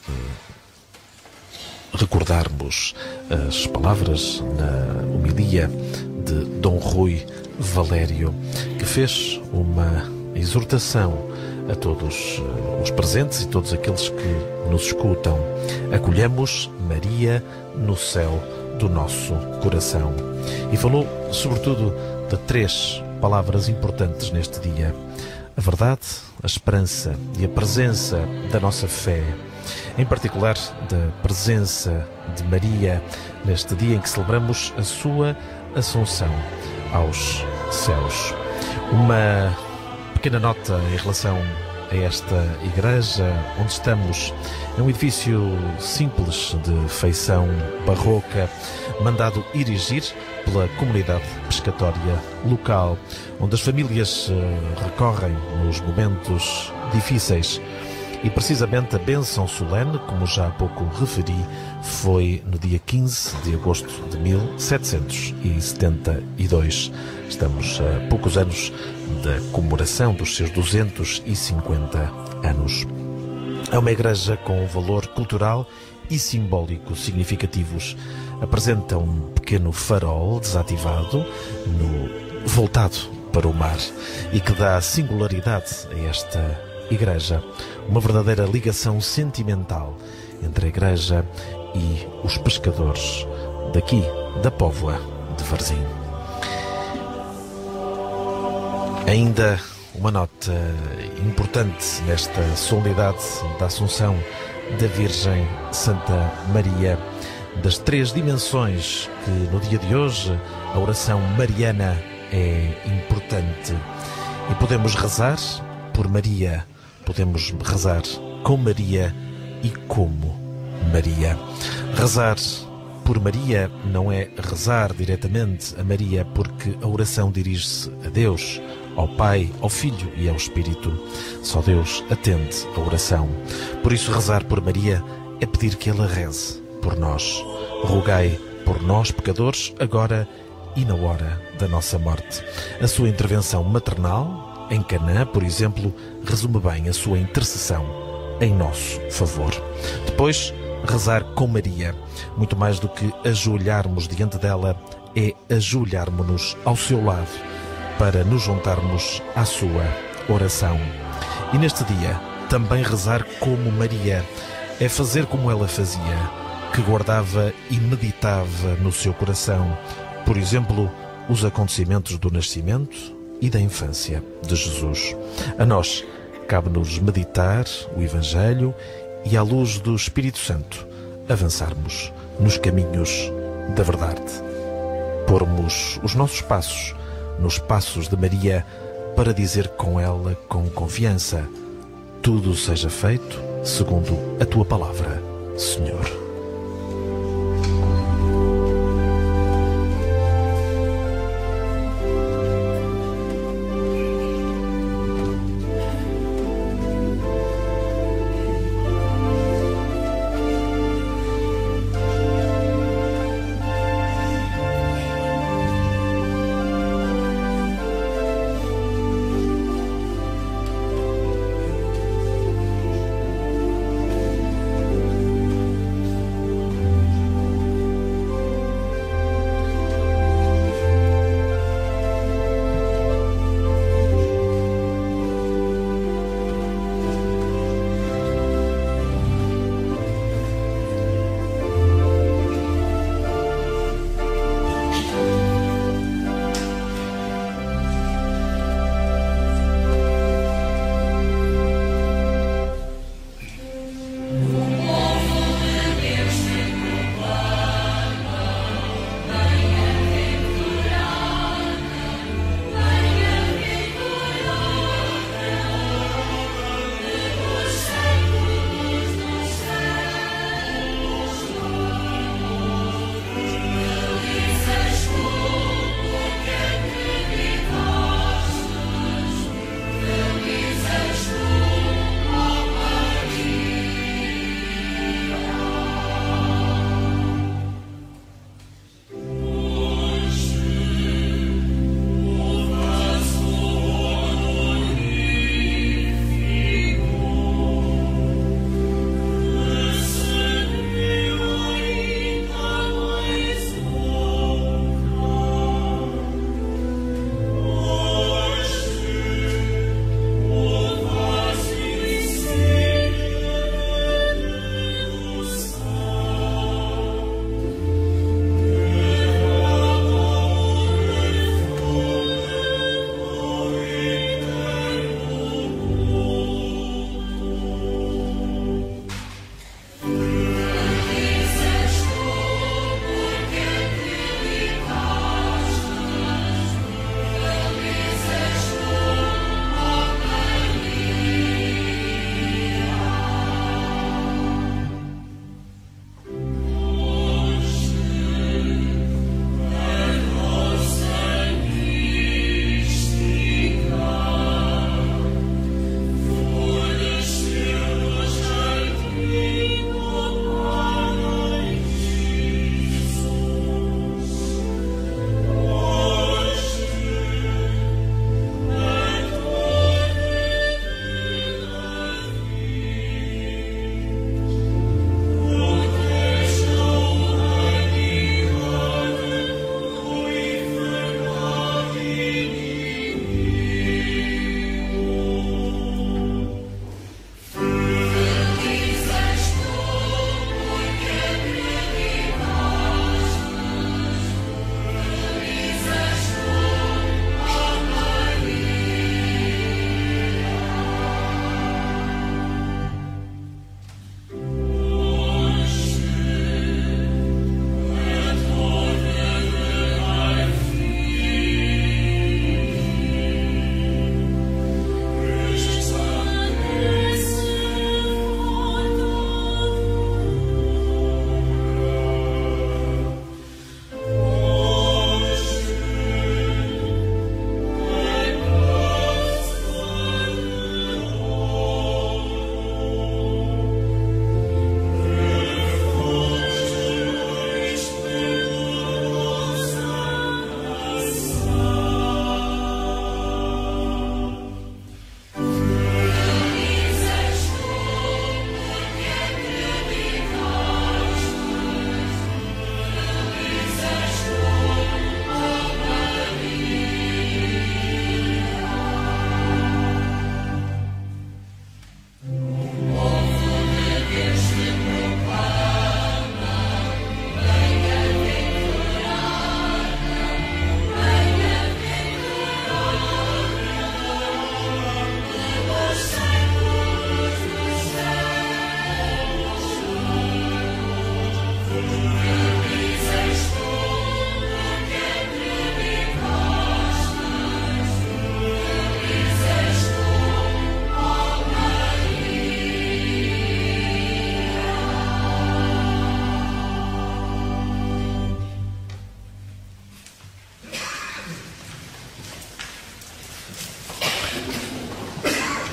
recordarmos as palavras na homilia de Dom Rui Valério, que fez uma exortação a todos os presentes e todos aqueles que nos escutam. Acolhemos Maria no céu do nosso coração. E falou, sobretudo, de três palavras importantes neste dia: a verdade, a esperança e a presença da nossa fé, em particular da presença de Maria, neste dia em que celebramos a sua Assunção aos céus. Uma pequena nota em relação a esta igreja onde estamos. É um edifício simples de feição barroca, mandado erigir pela comunidade pescatória local, onde as famílias recorrem nos momentos difíceis. E precisamente a bênção solene, como já há pouco referi, foi no dia quinze de agosto de mil setecentos e setenta e dois. Estamos a poucos anos da comemoração dos seus duzentos e cinquenta anos. É uma igreja com valor cultural e simbólico significativos. Apresenta um pequeno farol desativado, no, voltado para o mar, e que dá singularidade a esta igreja, uma verdadeira ligação sentimental entre a igreja e os pescadores daqui, da Póvoa de Varzim. Ainda uma nota importante nesta solenidade da Assunção da Virgem Santa Maria, das três dimensões que no dia de hoje a oração mariana é importante. E podemos rezar por Maria, podemos rezar com Maria e como Maria. Rezar por Maria não é rezar diretamente a Maria, porque a oração dirige-se a Deus, ao Pai, ao Filho e ao Espírito. Só Deus atende a oração. Por isso, rezar por Maria é pedir que ela reze por nós. Rogai por nós, pecadores, agora e na hora da nossa morte. A sua intervenção maternal, em Canaã, por exemplo, resume bem a sua intercessão em nosso favor. Depois, rezar com Maria, muito mais do que ajoelharmos diante dela, é ajoelharmos-nos ao seu lado para nos juntarmos à sua oração. E neste dia, também rezar como Maria é fazer como ela fazia, que guardava e meditava no seu coração, por exemplo, os acontecimentos do nascimento e da infância de Jesus. A nós cabe-nos meditar o Evangelho e, à luz do Espírito Santo, avançarmos nos caminhos da verdade. Pormos os nossos passos nos passos de Maria para dizer com ela, com confiança: tudo seja feito segundo a tua palavra, Senhor.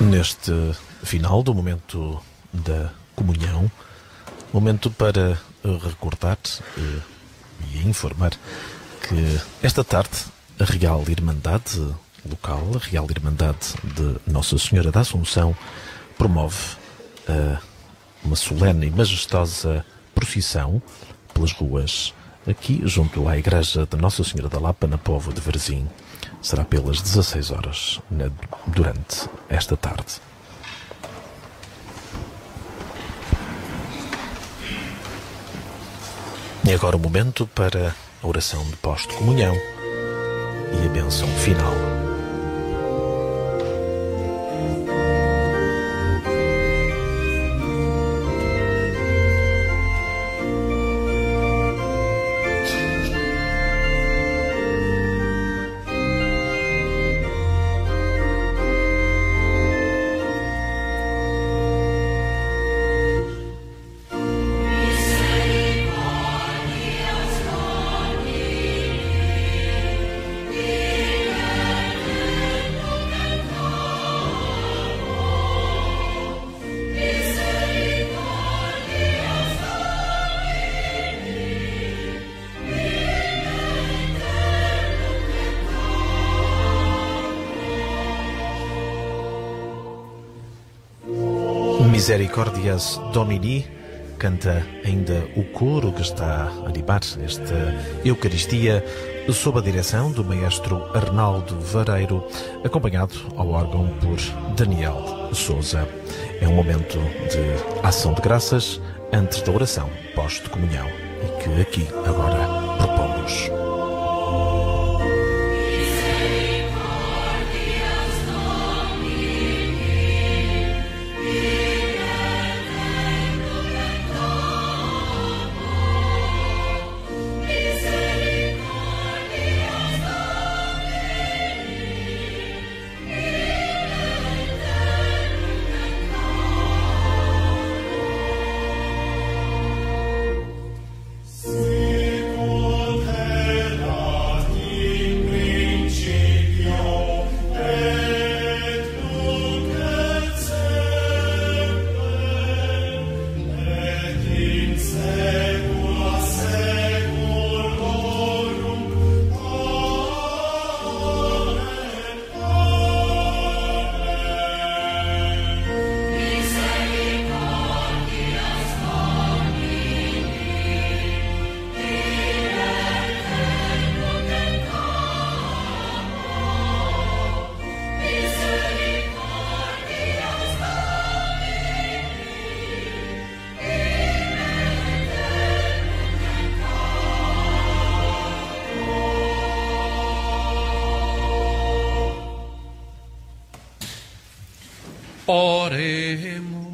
Neste final do momento da comunhão, momento para recordar e informar que esta tarde a Real Irmandade local, a Real Irmandade de Nossa Senhora da Assunção, promove uh, uma solene e majestosa procissão pelas ruas aqui junto à Igreja de Nossa Senhora da Lapa, na Póvoa de Varzim. Será pelas dezasseis horas na, durante esta tarde. E agora o momento para a oração de pós-comunhão e a bênção final. Misericordias Domini, canta ainda o coro que está a animar esta Eucaristia, sob a direção do maestro Arnaldo Vareiro, acompanhado ao órgão por Daniel Souza. É um momento de ação de graças antes da oração pós-comunhão e que aqui agora propomos. Oremos.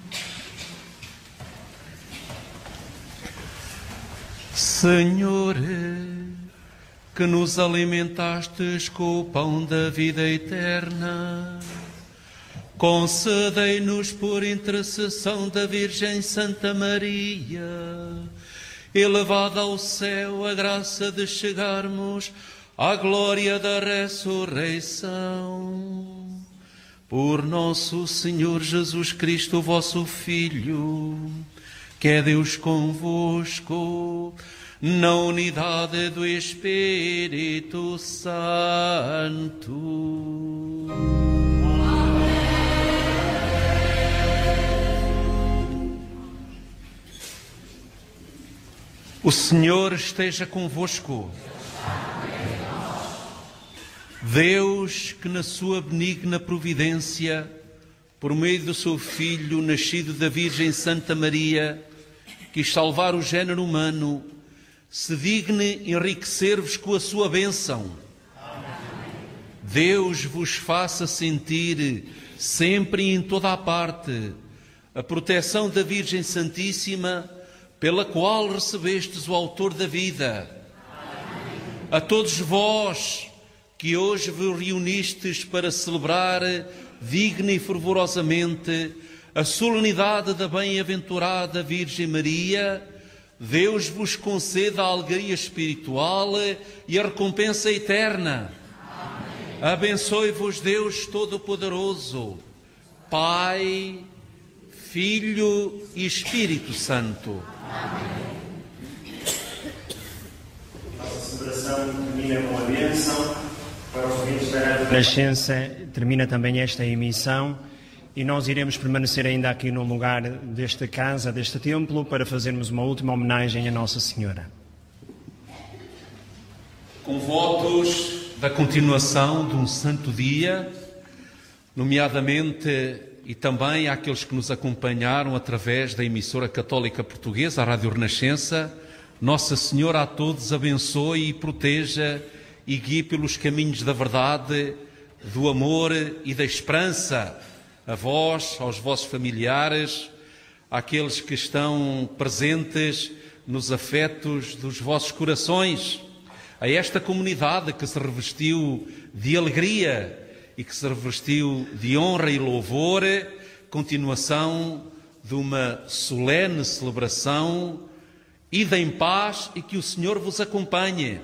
Senhor, que nos alimentastes com o pão da vida eterna, concedei-nos por intercessão da Virgem Santa Maria, elevada ao céu, a graça de chegarmos à glória da ressurreição. Por nosso Senhor Jesus Cristo, vosso Filho, que é Deus convosco, na unidade do Espírito Santo. O Senhor esteja convosco. Deus, que na sua benigna providência, por meio do seu Filho, nascido da Virgem Santa Maria, quis salvar o género humano, se digne enriquecer-vos com a sua bênção. Deus vos faça sentir, sempre e em toda a parte, a proteção da Virgem Santíssima, pela qual recebestes o Autor da vida. A todos vós, que hoje vos reunistes para celebrar digna e fervorosamente a solenidade da bem-aventurada Virgem Maria, Deus vos conceda a alegria espiritual e a recompensa eterna. Abençoe-vos Deus Todo-Poderoso, Pai, Filho e Espírito Santo. A celebração termina com a bênção para os ouvintes da Rádio Renascença. Termina também esta emissão e nós iremos permanecer ainda aqui no lugar desta casa, deste templo, para fazermos uma última homenagem a Nossa Senhora. Com votos da continuação de um santo dia, nomeadamente e também àqueles que nos acompanharam através da emissora católica portuguesa, a Rádio Renascença, Nossa Senhora a todos abençoe e proteja e guie pelos caminhos da verdade, do amor e da esperança, a vós, aos vossos familiares, àqueles que estão presentes nos afetos dos vossos corações, a esta comunidade que se revestiu de alegria e que se revestiu de honra e louvor, continuação de uma solene celebração. Ide em paz e que o Senhor vos acompanhe.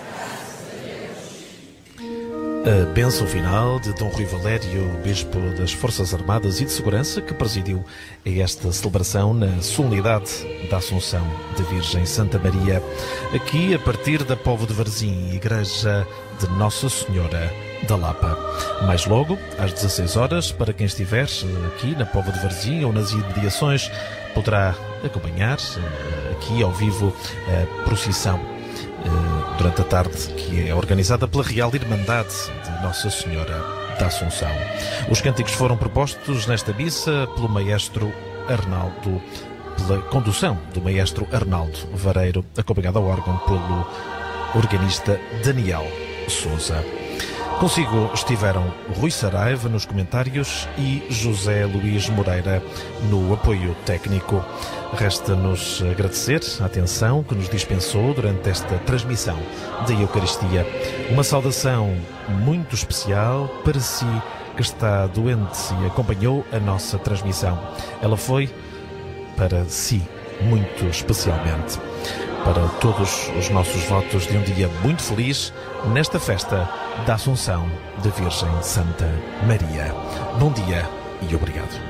A bênção final de Dom Rui Valério, Bispo das Forças Armadas e de Segurança, que presidiu esta celebração na solenidade da Assunção da Virgem Santa Maria, aqui a partir da Póvoa de Varzim, Igreja de Nossa Senhora da Lapa. Mais logo, às dezasseis horas, para quem estiver aqui na Póvoa de Varzim ou nas imediações, poderá acompanhar aqui ao vivo a procissão durante a tarde, que é organizada pela Real Irmandade de Nossa Senhora da Assunção. Os cânticos foram propostos nesta missa pelo maestro Arnaldo, pela condução do maestro Arnaldo Vareiro, acompanhado ao órgão pelo organista Daniel Sousa. Consigo estiveram Rui Saraiva nos comentários e José Luís Moreira no apoio técnico. Resta-nos agradecer a atenção que nos dispensou durante esta transmissão da Eucaristia. Uma saudação muito especial para si que está doente e acompanhou a nossa transmissão. Ela foi para si, muito especialmente. Para todos os nossos votos de um dia muito feliz nesta festa da Assunção da Virgem Santa Maria. Bom dia e obrigado.